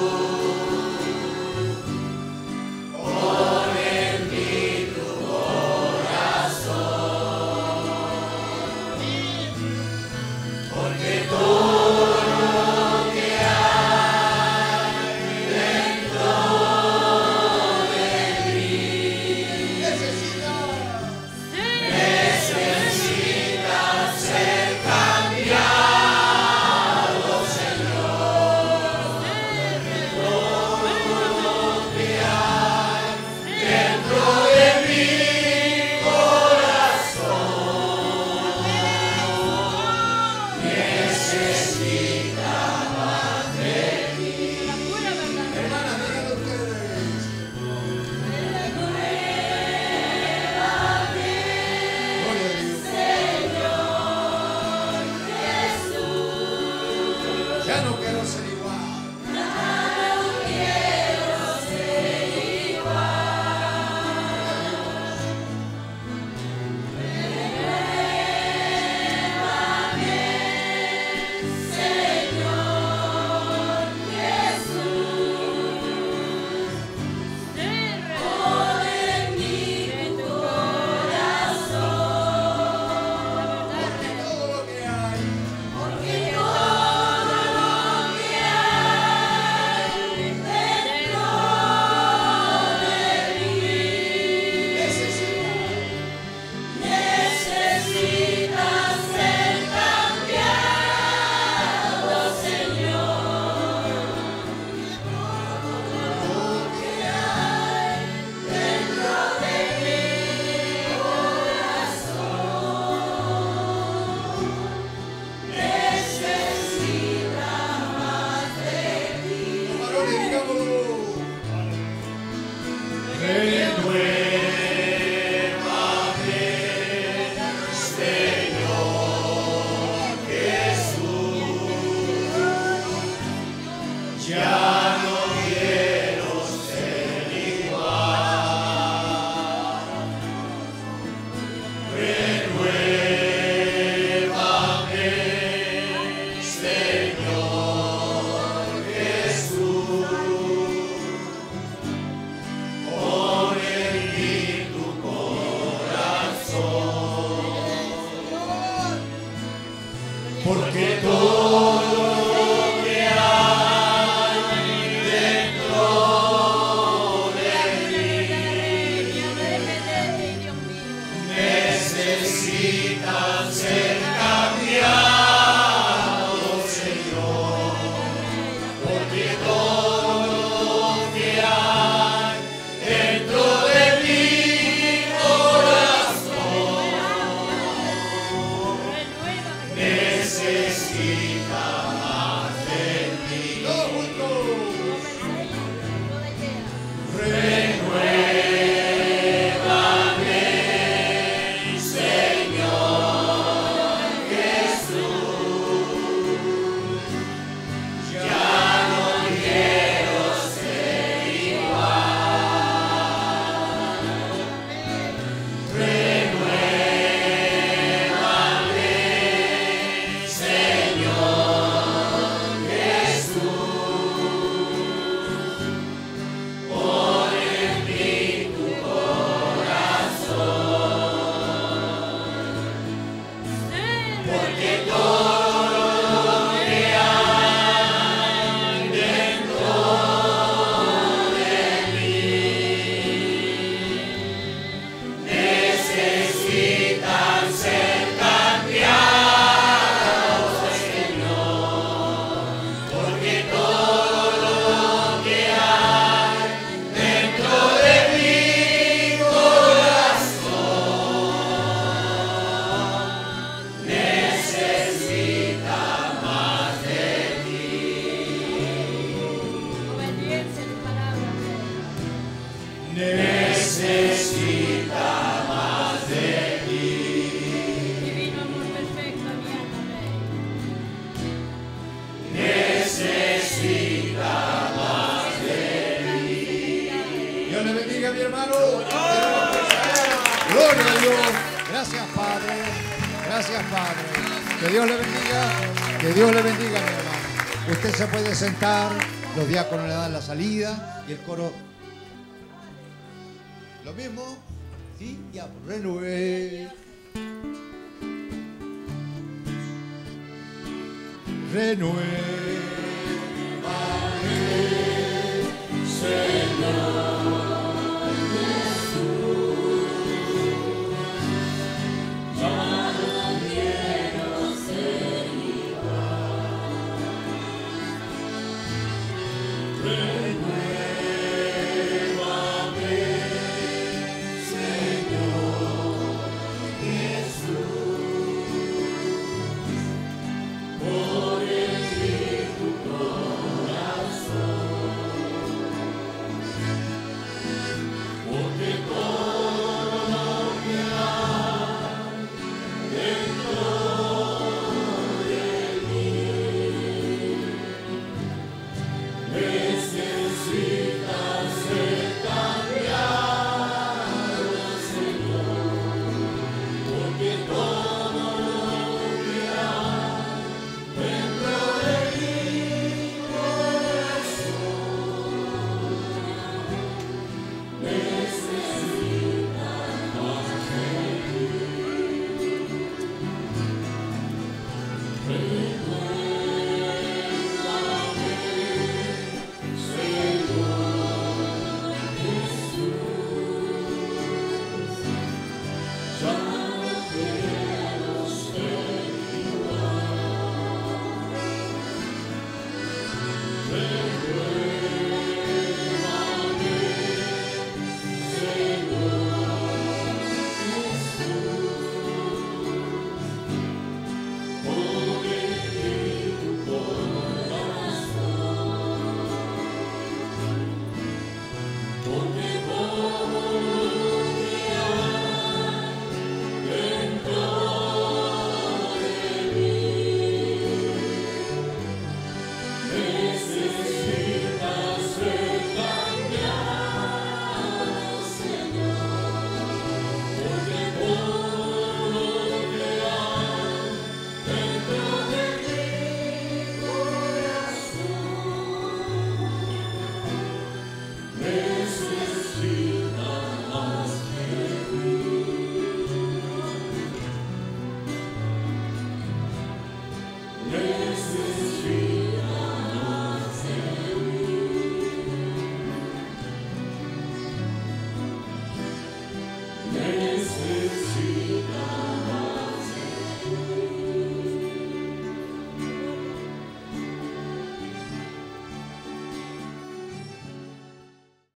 Sentar, los diáconos le dan la salida y el coro lo mismo. Sí, ya, renueve. Renueve.